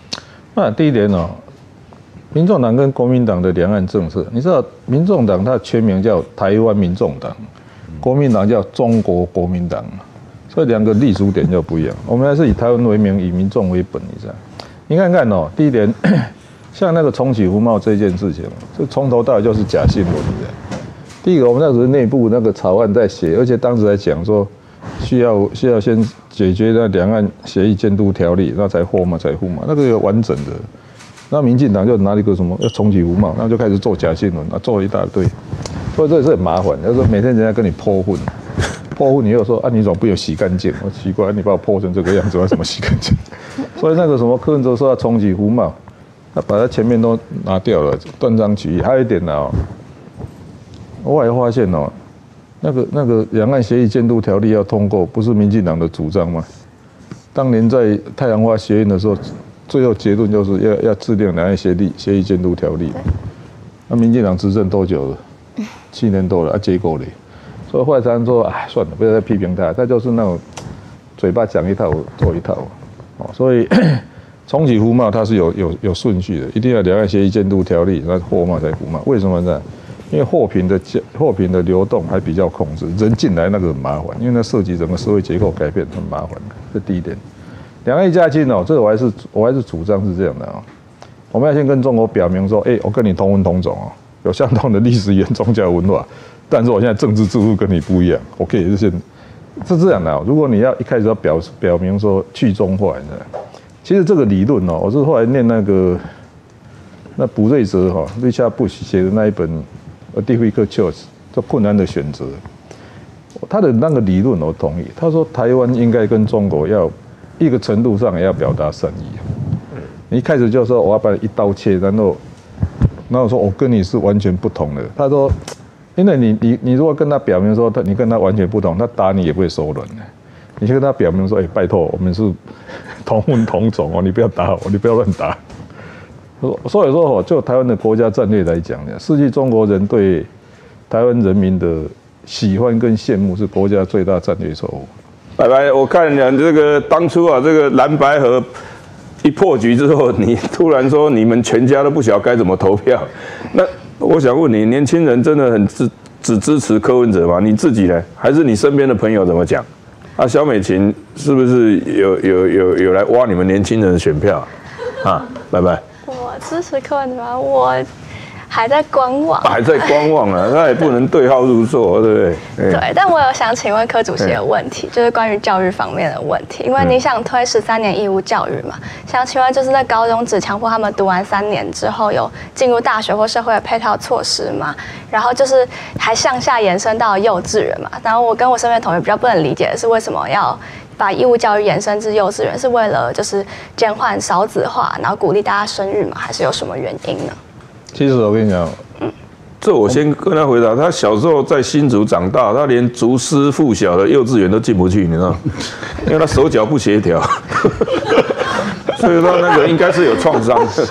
那第一点哦，民众党跟国民党的两岸政策，你知道，民众党它全名叫台湾民众党，国民党叫中国国民党，所以两个立足点就不一样。我们还是以台湾为名，以民众为本，你知道？你看看哦，第一点，像那个重启服贸这件事情，这从头到尾就是假新闻，你知道？第一个，我们那时候内部那个草案在写，而且当时还讲说，需要先解决那两岸协议监督条例，那才货嘛，那个有完整的。那民进党就拿一个什么要重启服贸，然后就开始做假新闻，做了一大堆，所以这也是很麻烦。就是每天人家跟你泼粪，你又说啊你怎么不有洗干净？我奇怪，你把我泼成这个样子，我怎么洗干净？所以那个什么柯文哲说要重启服贸，他把他前面都拿掉了，断章取义。还有一点呢，我还发现哦，那个两岸协议监督条例要通过，不是民进党的主张吗？当年在太阳花学运的时候。最后结论就是要制定两岸协议监督条例。那民进党执政多久了？7年多了，结果嘞？所以后来常说，哎，算了，不要再批评他，他就是那种嘴巴讲一套做一套。哦，所以重启服贸它是有顺序的，一定要两岸协议监督条例，那货贸才服贸。为什么呢？因为货品的流动还比较控制，人进来那个很麻烦，因为那涉及整个社会结构改变，很麻烦。这第一点。两岸一家亲哦，这个我还是主张是这样的哦。我们要先跟中国表明说，我跟你同文同种哦，有相同的历史、语言、宗教、文化，但是我现在政治制度跟你不一样，我可以是这样的哦。如果你要一开始要表明说去中化，你知道，其实这个理论哦，我是后来念那卜瑞哲哈，Richard Bush写的那一本《A Difficult Choice》，叫困难的选择。他的那个理论我同意，他说台湾应该跟中国要。一个程度上也要表达善意。你一开始就说我要把你一刀切，然后说我跟你是完全不同的。他说，因为你如果跟他表明说你跟他完全不同，他打你也不会手软的。你去跟他表明说，拜托，我们是同文同种哦，你不要打我，你不要乱打。所以说，就台湾的国家战略来讲呢，世纪中国人对台湾人民的喜欢跟羡慕是国家最大战略错误。 拜拜！我看你这个当初啊，这个蓝白合一破局之后，你突然说你们全家都不晓得该怎么投票，那我想问你，年轻人真的很只支持柯文哲吗？你自己呢？还是你身边的朋友怎么讲？啊，萧美琴是不是有来挖你们年轻人的选票啊？拜拜！ 我支持柯文哲吗？我还在观望， 还在观望啊，那也不能对号入座，对不对？ 对，但我有想请问柯主席的问题，就是关于教育方面的问题，因为你想推13年义务教育嘛，想请问就是在高中只强迫他们读完3年之后有进入大学或社会的配套措施嘛？然后就是还向下延伸到幼稚园嘛？然后我跟我身边同学比较不能理解的是，为什么要把义务教育延伸至幼稚园？是为了就是减缓少子化，然后鼓励大家生育嘛？还是有什么原因呢？ 其实我跟你讲， 这我先跟他回答。他小时候在新竹长大，他连竹师附小的幼稚园都进不去，你知道吗？因为他手脚不协调，所以他那个应该是有创伤的。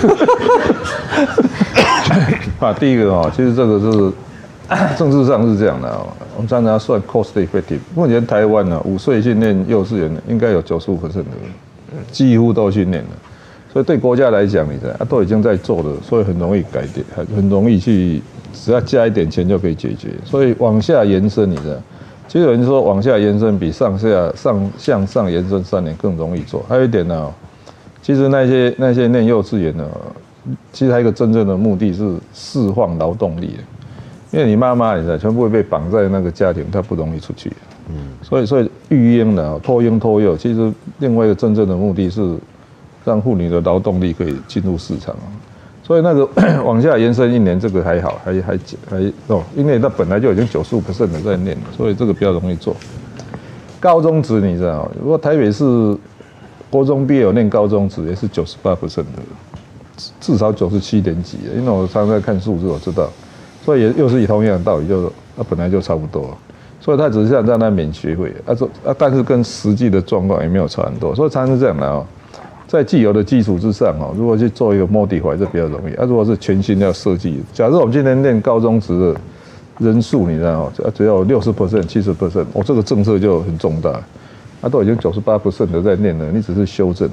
第一个哦，其实这个是政治上是这样的哦，我们常常算 cost effective。目前台湾呢，5岁训练幼稚园应该有95%的，几乎都训练了。所以对国家来讲，你知道，都已经在做了，所以很容易改变，很容易去，只要加一点钱就可以解决。所以往下延伸，你知道，其实有人说往下延伸比向上延伸3年更容易做。还有一点呢，其实那些念幼稚园呢，其实还有一个真正的目的是释放劳动力，因为你妈妈你知道，全部会被绑在那个家庭，她不容易出去。所以育婴呢，托婴托幼，其实另外一个真正的目的是。让妇女的劳动力可以进入市场，所以那个往下延伸1年，这个还好，还哦，因为它本来就已经95%的在念了，所以这个比较容易做。高中职你知道，如果台北市国中毕业有念高中职，也是98%的，至少97点几，因为我常常在看数字，我知道，所以又是以同样的道理，就是它本来就差不多，所以他只是想让他免学费，但是跟实际的状况也没有差很多，所以常常是这样的哦。在既有的基础之上哦，如果去做一个 modify， 这比较容易。如果是全新要设计，假设我们今天念高中职的人数，你知道只要有60%、70%，这个政策就很重大。都已经98%的在念了，你只是修正了。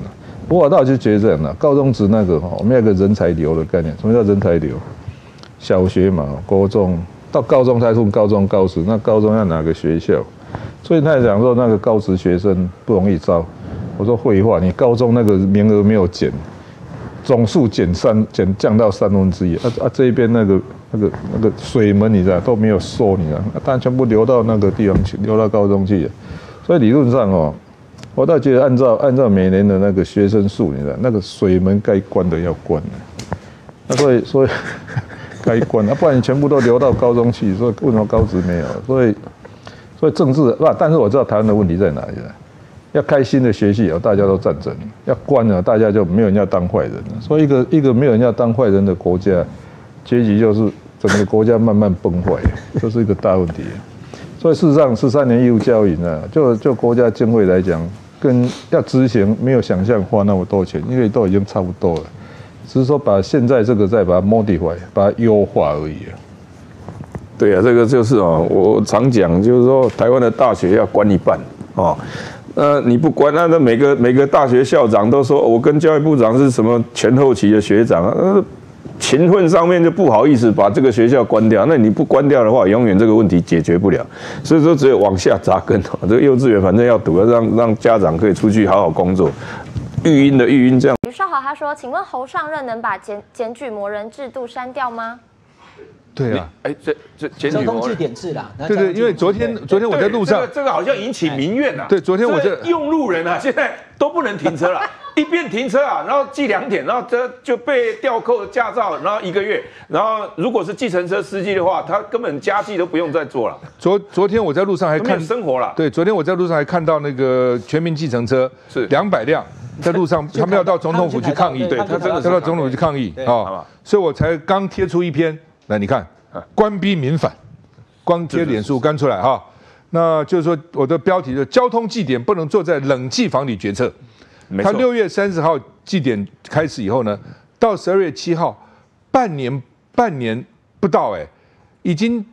我倒就觉得这样了。高中职那个我们有个人才流的概念。什么叫人才流？小学嘛，高中到高中才分高中、高职，那高中要哪个学校？所以他讲说那个高职学生不容易招。我说废话，你高中那个名额没有减，总数降到1/3这一边那个水门你知道都没有收，你知道，当然全部流到那个地方去，流到高中去了。所以理论上我倒觉得按照每年的那个学生数，你知道，那个水门该关的要关的。那所以该关，不然你全部都流到高中去，所以为什么高职没有？所以政治但是我知道台湾的问题在哪里了。要开新的学系大家都赞成；要关了，大家就没有人要当坏人了。所以一个没有人要当坏人的国家，结局就是整个国家慢慢崩坏，这是一个大问题。所以事实上，13年义务教育呢，就国家经费来讲，跟要执行没有想象花那么多钱，因为都已经差不多了，只是说把现在这个再把它 modify， 把它优化而已。 对啊，这个就是我常讲，就是说台湾的大学要关一半你不关，那每个大学校长都说我跟教育部长是什么前后期的学长，情分上面就不好意思把这个学校关掉。那你不关掉的话，永远这个问题解决不了。所以说只有往下扎根。这个幼稚园反正要读，让家长可以出去好好工作。育婴的育婴这样。 于少豪他说：“请问侯上任能把检举魔人制度删掉吗？” 对啊，这检举交通记点制啦。 对，因为昨天我在路上， 这个好像引起民怨啊。 对，昨天我在用路人啊，现在都不能停车了，一边停车啊，然后记2点，然后这就被吊扣驾照，然后1个月，然后如果是计程车司机的话，他根本加计都不用再做了。 昨天我在路上还看生活了。 对，昨天我在路上还看到那个全民计程车是200辆。在路上，他们要到总统府去抗议，对他真的要到总统府去抗议所以我才刚贴出一篇，来你看，官逼民反，光贴脸书刚出来那就是说我的标题是交通祭典不能坐在冷气房里决策。他6月30号祭典开始以后呢，到12月7号，半年不到已经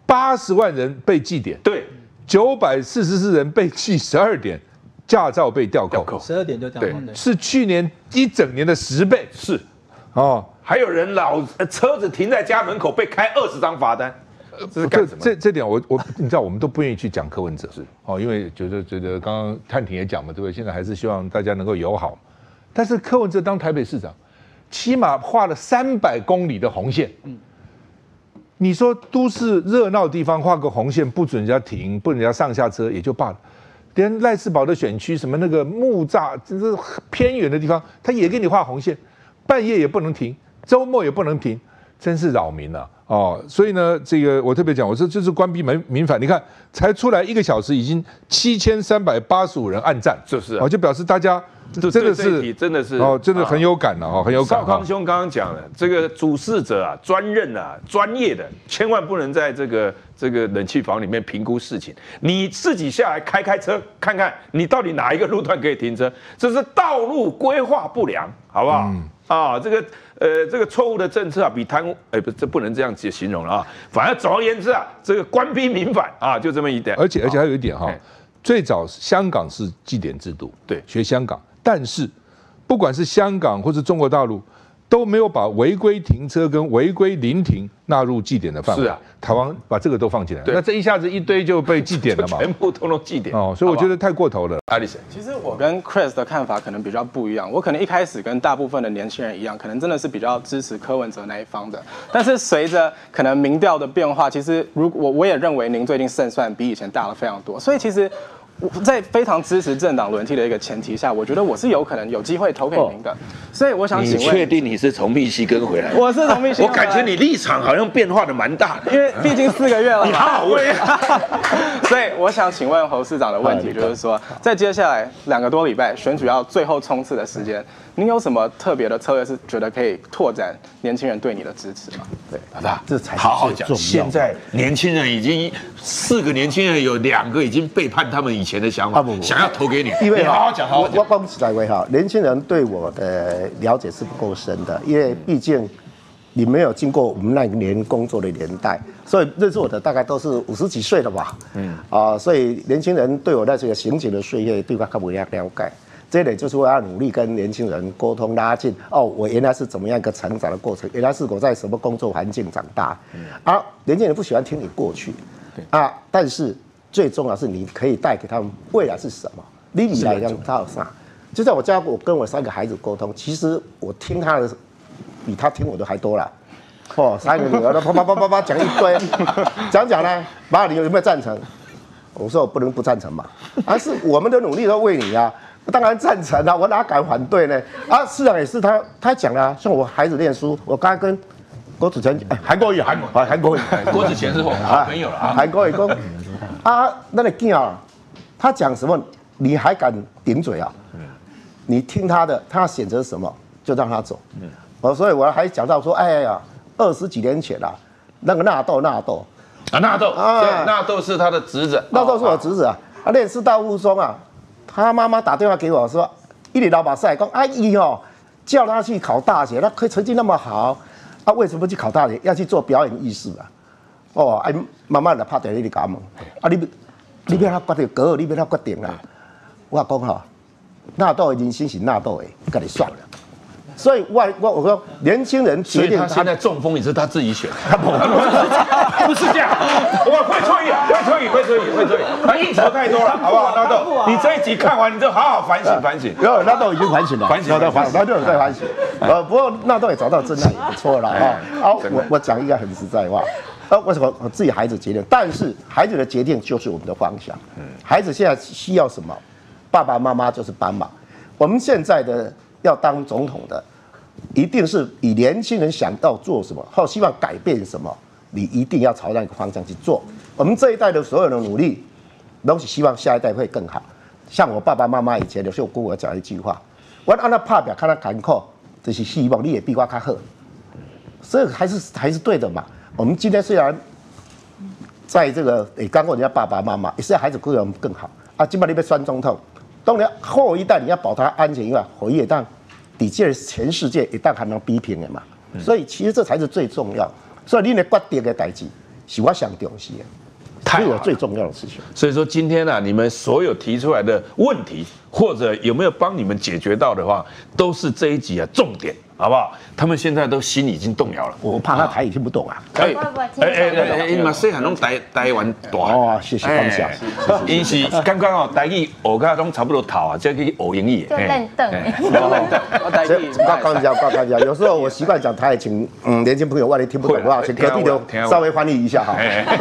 80万人被祭典， 对 ，944人被记12点。驾照被吊扣 ，12点就吊扣， 是去年1整年的10倍， 是，还有人车子停在家门口被开20张罚单，这是干什么？ 这点你知道我们都不愿意去讲柯文哲，因为觉得刚刚探庭也讲嘛，对不对？现在还是希望大家能够友好，但是柯文哲当台北市长，起码画了300公里的红线，你说都市热闹地方画个红线，不准人家停，不准人家上下车也就罢了。连赖士宝的选区，什么那个木栅，就是偏远的地方，他也给你画红线，半夜也不能停，周末也不能停，真是扰民了所以呢，这个我特别讲，我说就是官逼民反。你看，才出来1个小时，已经7385人按赞， 就是就表示大家真的是真的很有感了很有感。 少康兄刚刚讲了，这个主事者啊，专任啊，专业的，千万不能在这个冷气房里面评估事情。你自己下来开车，看看你到底哪一个路段可以停车，这是道路规划不良，好不好？这个错误的政策比贪污，这不能这样形容了反正总而言之这个官逼民反就这么一点。 而且还有一点最早香港是祭典制度， 对， 学香港，但是不管是香港或是中国大陆，都没有把违规停车跟违规临停纳入祭典的范围。 是啊， 台湾把这个都放进来，那这一下子一堆就被祭典了嘛， 全部通通祭典所以我觉得太过头了。 阿里森， 其实我跟 Chris 的看法可能比较不一样，我可能一开始跟大部分的年轻人一样，可能真的是比较支持柯文哲那一方的，但是随着可能民调的变化，其实我也认为您最近胜算比以前大了非常多，所以其实。在非常支持政党轮替的一个前提下，我觉得我是有可能有机会投给您的，所以我想请问， 你确定你是从密西根回来？ 我是从密西根， 我感觉你立场好像变化的蛮大的， 因为毕竟4个月了嘛。 你好好问， 所以我想请问侯市长的问题就是说，在接下来2个多礼拜选举要最后冲刺的时间，您有什么特别的策略是觉得可以拓展年轻人对你的支持吗？ 对，老大，这才好好讲。现在年轻人已经4个年轻人有2个已经背叛他们以前的想法，想要投给你。 因为好好讲，好好讲。 我帮几位年轻人对我的了解是不够深的，因为毕竟你没有经过我们那一年工作的年代，所以认识我的大概都是50几岁了吧。所以年轻人对我那些刑警的岁月对我较不了解。 这一点就是我要努力跟年轻人沟通拉近。哦，我原来是怎么样一个成长的过程，原来是我在什么工作环境长大。啊，年轻人不喜欢听你过去，啊，但是最重要是你可以带给他们未来是什么，你未来让他有啥。就在我家，我跟我3个孩子沟通，其实我听他的比他听我的还多啦。哦，3个女儿都啪讲一堆，讲呢，妈，你有没有赞成？我说我不能不赞成嘛，而是我们的努力都为你啊，当然赞成啊，我哪敢反对呢？啊，市长也是他讲了、啊，像我孩子念书，我刚才跟郭子乾，韩国瑜， 郭子乾是我好朋友了啊， 韩国瑜说啊，那个囝啊，他讲什么你还敢顶嘴啊？你听他的，他选择什么就让他走。所以我还讲到说，哎呀，20几年前啊，那个纳豆。 纳豆是他的侄子， 纳豆是我侄子啊，他念师大附中啊，他妈妈打电话给我说，一里老把赛讲，阿姨哦，叫他去考大学，他成绩那么好，他为什么去考大学？要去做表演艺术啊？哦，哎，慢慢的拍电话去讲问，啊，你要他决定，哥，你要他决定啦。我讲哈，纳豆的人生是纳豆的，跟你算了。所以我说，年轻人决定他现在中风也是他自己选，不是这样，我会错意，他应酬太多了，好不好？纳豆，你这一集看完，你就好好反省。 有纳豆已经反省了，纳豆有在反省。不过纳豆也找到真爱也不错了啊。我讲一个很实在话，为什么我自己孩子决定？但是孩子的决定就是我们的方向。孩子现在需要什么，爸爸妈妈就是帮忙。我们现在的。要当总统的，一定是以年轻人想要做什么或希望改变什么，你一定要朝那个方向去做。我们这一代的所有的努力，都是希望下一代会更好。像我爸爸妈妈以前的时候跟我讲一句话，我按他拍表看他坎坷，就是希望你也比我较好。所以还是对的嘛。我们今天虽然在这个刚过人家爸爸妈妈，也是孩子会我们更好啊。今晚你被选总统。当然，后一代你要保他安全以外，回也当底这全世界也当还能比拼的嘛。所以其实这才是最重要。所以你的决定的代志是我上重视的，是我最重要的事情。 所以说今天呢，你们所有提出来的问题，或者有没有帮你们解决到的话，都是这一集重点，好不好？他们现在都心已经动摇了。 我怕他台语听不懂啊。 嘛细汉拢台湾大。 哦，谢谢分享。 因是刚刚哦，台语学到拢差不多头啊，再去学英语。 就认凳。 挂开讲，有时候我习惯讲台语，请年轻朋友万一听不懂的话，请隔壁的稍微翻译一下哈。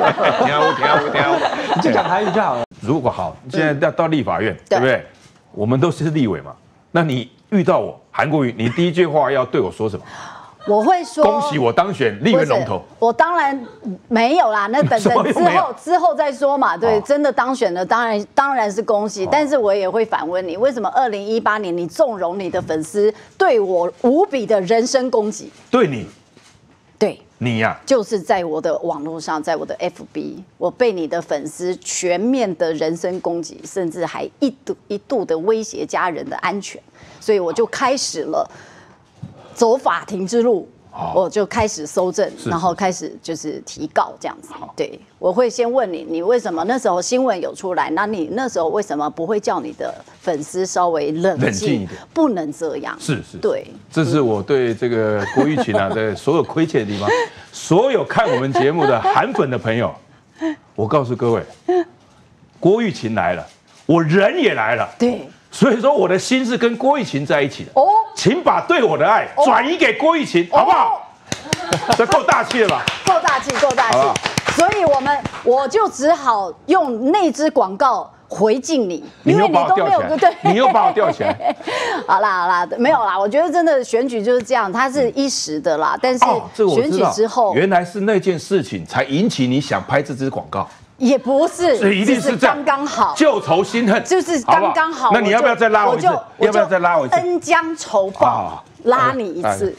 听， 你就讲台语就好了。 如果好，现在要到立法院，对不对？我们都是立委嘛，那你遇到我韩国瑜，你第一句话要对我说什么？ 我会说恭喜我当选立院龙头。 我当然没有啦，那等之后再说嘛。对，真的当选了，当然是恭喜。但是我也会反问你，为什么2018年你纵容你的粉丝对我无比的人身攻击？ 对你？ 对。 你呀， 就是在我的网络上，在我的 FB， 我被你的粉丝全面的人身攻击，甚至还一度的威胁家人的安全，所以我就开始了走法庭之路。我就开始搜证，然后开始就是提告这样子。对，我会先问你，你为什么那时候新闻有出来？那你那时候为什么不会叫你的粉丝稍微冷静一点？不能这样。 是， 对， 这是我对这个郭玉琴啊的所有亏欠的地方。所有看我们节目的韩粉的朋友，我告诉各位，郭玉琴来了，我人也来了。 对。 所以说，我的心是跟郭玉琴在一起的。哦，请把对我的爱转移给郭玉琴，好不好？这够大气了吧？ 够大气。所以我就只好用那支广告回敬你，因为你都没有对， 你又把我吊起来。 好啦，没有啦，我觉得真的选举就是这样，它是一时的啦。但是选举之后， 原来是那件事情才引起你想拍这支广告。 也不是， 所以一定是这样， 刚刚好， 旧仇新恨， 就是刚刚好。 那你要不要再拉我一次？要不要再拉我一次？ 恩将仇报，拉你一次。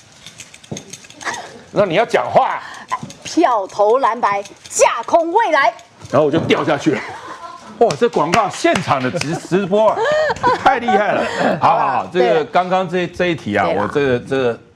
那你要讲话。 票投蓝白，架空未来。 然后我就掉下去了。哇，这广告现场的直播啊，太厉害了！好，这个刚刚这一题啊，我这个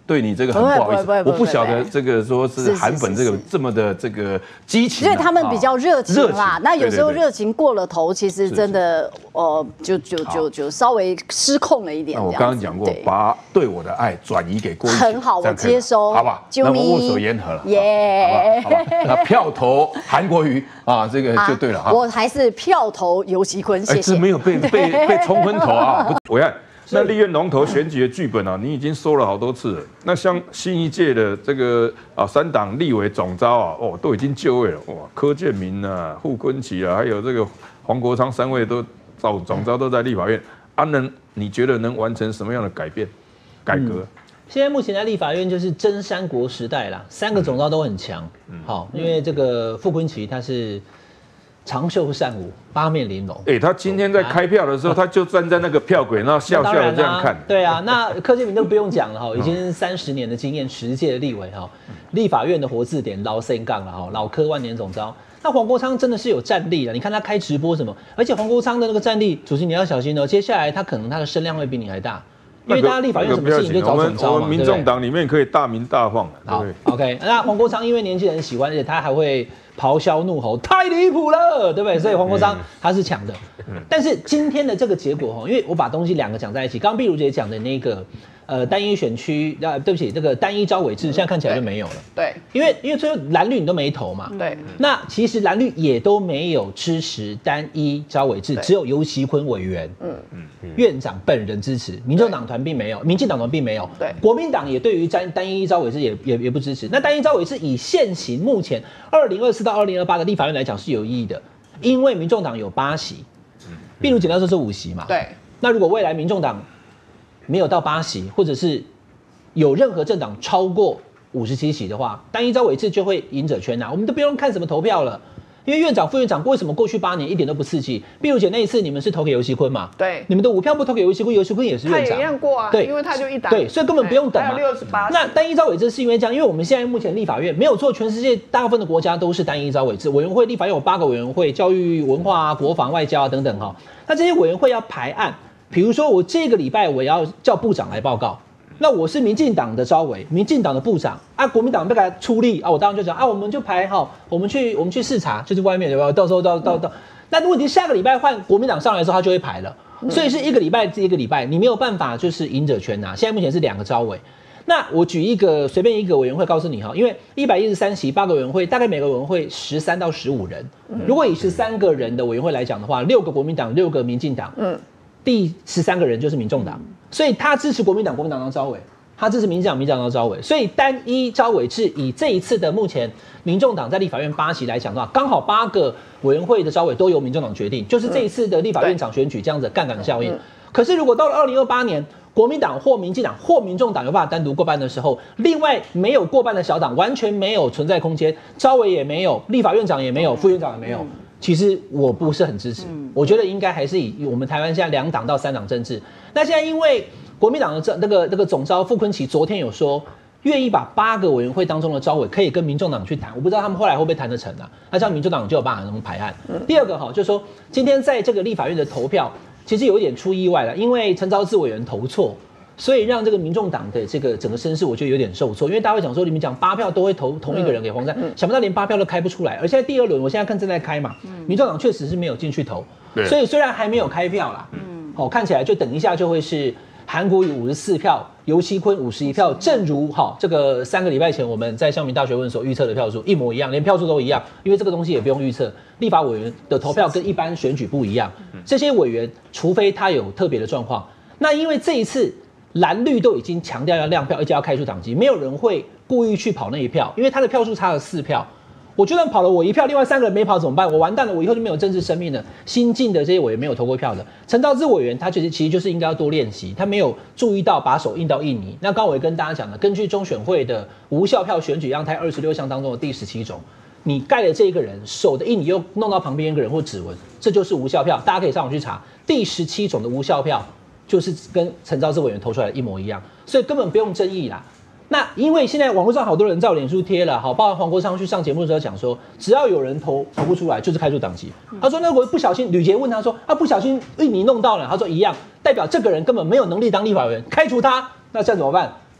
对你这个很不好意思，我不晓得这个说是韩粉这个这么的这个激情， 因为他们比较热情啦。那有时候热情过了头，其实真的就稍微失控了一点。 我刚刚讲过，把对我的爱转移给郭玉， 很好，我接收， 好吧？那么握手言和了，耶！好吧，那票投韩国瑜啊，这个就对了啊。 我还是票投游锡堃，谢谢。 这没有被冲昏头啊！我看。那立院龙头选举的剧本啊，你已经说了好多次了。那像新一届的这个3党立委总召啊，都已经就位了。哇，柯建铭啊、傅崐萁啊，还有这个黄国昌3位都总召都在立法院。你觉得能完成什么样的改革？ 现在目前在立法院就是真三国时代啦，3个总召都很强。好，因为这个傅崐萁他是长袖善舞，8面玲珑。 他今天在开票的时候，他就站在那个票轨，然后笑笑的这样看。 对啊，那柯建铭都不用讲了哈，已经30年的经验，10届的立委哈，立法院的活字典老先杠了哈，老柯万年总召。那黄国昌真的是有战力的，你看他开直播什么，而且黄国昌的那个战力，主席你要小心哦，接下来他可能他的声量会比你还大。因为大家立法院什么事情就找总召嘛， 我们民众党里面可以大鸣大放的。 好 ，OK。那黄国昌因为年轻人喜欢，而且他还会咆哮怒吼，太离谱了，对不对？所以黄国昌他是强的。但是今天的这个结果哈，因为我把东西2个讲在一起，刚刚碧如姐讲的那个单一选区对不起，这个单一召委制现在看起来就没有了。 对， 因为最后蓝绿你都没投嘛。 对。 那其实蓝绿也都没有支持单一召委制，只有游锡堃委员。院长本人支持，民众党团并没有，民进党团并没有。 对。 国民党也对于单一召委制也不支持。那单一召委制以现行目前2024到2028的立法院来讲是有意义的，因为民众党有8席，譬如简单说是5席嘛。 对。 那如果未来民众党没有到8席，或者是有任何政党超过57席的话，单一召委制就会赢者全拿，我们都不用看什么投票了。因为院长、副院长为什么过去8年一点都不刺激？碧如姐那一次你们是投给游锡堃嘛？ 对， 你们的5票不投给游锡堃，游锡堃也是院长， 他也一样过啊。 对， 因为他就一打。 对，所以根本不用等嘛。 68。 那单一召委制是因为这样，因为我们现在目前立法院没有错，全世界大部分的国家都是单一召委制，委员会立法院有8个委员会，教育、文化啊、国防、外交啊等等哈。那这些委员会要排案，比如说我这个礼拜我要叫部长来报告。那我是民进党的召委，民进党的部长啊，国民党不给他出力啊，我当然就讲啊，我们就排好，我们去视察，就是外面有没有？到时候到，那问题下个礼拜换国民党上来的时候，他就会排了，所以是一个礼拜，你没有办法就是赢者全拿。现在目前是2个召委，那我举一个随便一个委员会告诉你哈，因为113席8个委员会，大概每个委员会13到15人，如果以13个人的委员会来讲的话，6个国民党，6个民进党，第13个人就是民众党。所以他支持国民党，国民党当召委；他支持民进党，民进党当召委。所以单一召委制以这一次的目前民众党在立法院8席来讲的话，刚好8个委员会的召委都由民众党决定，就是这一次的立法院长选举这样子杠杆效应。可是如果到了2028年，国民党或民进党或民众党有办法单独过半的时候，另外没有过半的小党完全没有存在空间，召委也没有，立法院长也没有，副院长也没有。其实我不是很支持，我觉得应该还是以我们台湾现在2党到3党政治。那现在因为国民党的那个总召傅崐萁昨天有说，愿意把8个委员会当中的召委可以跟民众党去谈，我不知道他们后来会不会谈得成啊？那这样民众党就有办法能排案。第二个哈，就是说今天在这个立法院的投票，其实有一点出意外了，因为陈昭姿委员投错。所以让这个民众党的这个整个声势，我觉得有点受挫，因为大家会讲说，你们讲8票都会投同一个人给黄珊，想不到连8票都开不出来。而现在第2轮，我现在看正在开嘛，民众党确实是没有进去投，所以虽然还没有开票啦，看起来就等一下就会是韩国瑜54票，游锡堃51票，正如这个3个礼拜前我们在乡民大学问所预测的票数一模一样，连票数都一样，因为这个东西也不用预测，立法委员的投票跟一般选举不一样，这些委员除非他有特别的状况，那因为这一次。蓝绿都已经强调要亮票，而且要开除党籍，没有人会故意去跑那一票，因为他的票数差了4票。我就算跑了我1票，另外3个人没跑怎么办？我完蛋了，我以后就没有政治生命了。新进的这些委员没有投过票的，陈昭姿委员他其实就是应该要多练习，他没有注意到把手印到印泥。那刚刚我也跟大家讲了，根据中选会的无效票选举样态26项当中的第17种，你盖了这一个人手的印泥又弄到旁边一个人或指纹，这就是无效票。大家可以上网去查第17种的无效票。就是跟陈昭姿委员投出来的一模一样，所以根本不用争议啦。那因为现在网络上好多人在我脸书贴了，包括黄国昌去上节目的时候讲说，只要有人投不出来，就是开除党籍。他说那我不小心，吕杰问他说，不小心你弄到了，他说一样，代表这个人根本没有能力当立法委员，开除他。那这样怎么办？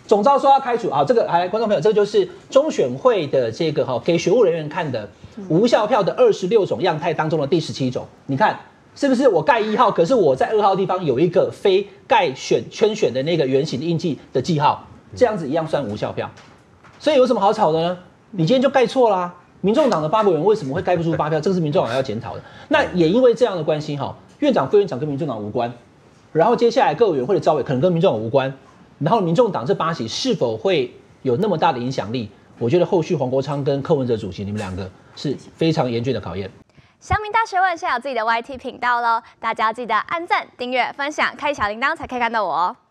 总召说要开除啊，这个来观众朋友，这个就是中选会的这个给选务人员看的无效票的26种样态当中的第17种，你看是不是我盖1号，可是我在2号地方有一个非盖圈选的那个圆形的印记的记号，这样子一样算无效票，所以有什么好吵的呢？你今天就盖错啦。民众党的8个人为什么会盖不出8票？这个是民众党要检讨的。那也因为这样的关系，院长、副院长跟民众党无关，然后接下来各委员会的召委可能跟民众党无关，然后民众党这8席是否会有那么大的影响力？我觉得后续黄国昌跟柯文哲主席，你们两个是非常严峻的考验。 乡民大学问现在有自己的 YT 频道喽，大家要记得按赞、订阅、分享、开小铃铛，才可以看到我哦。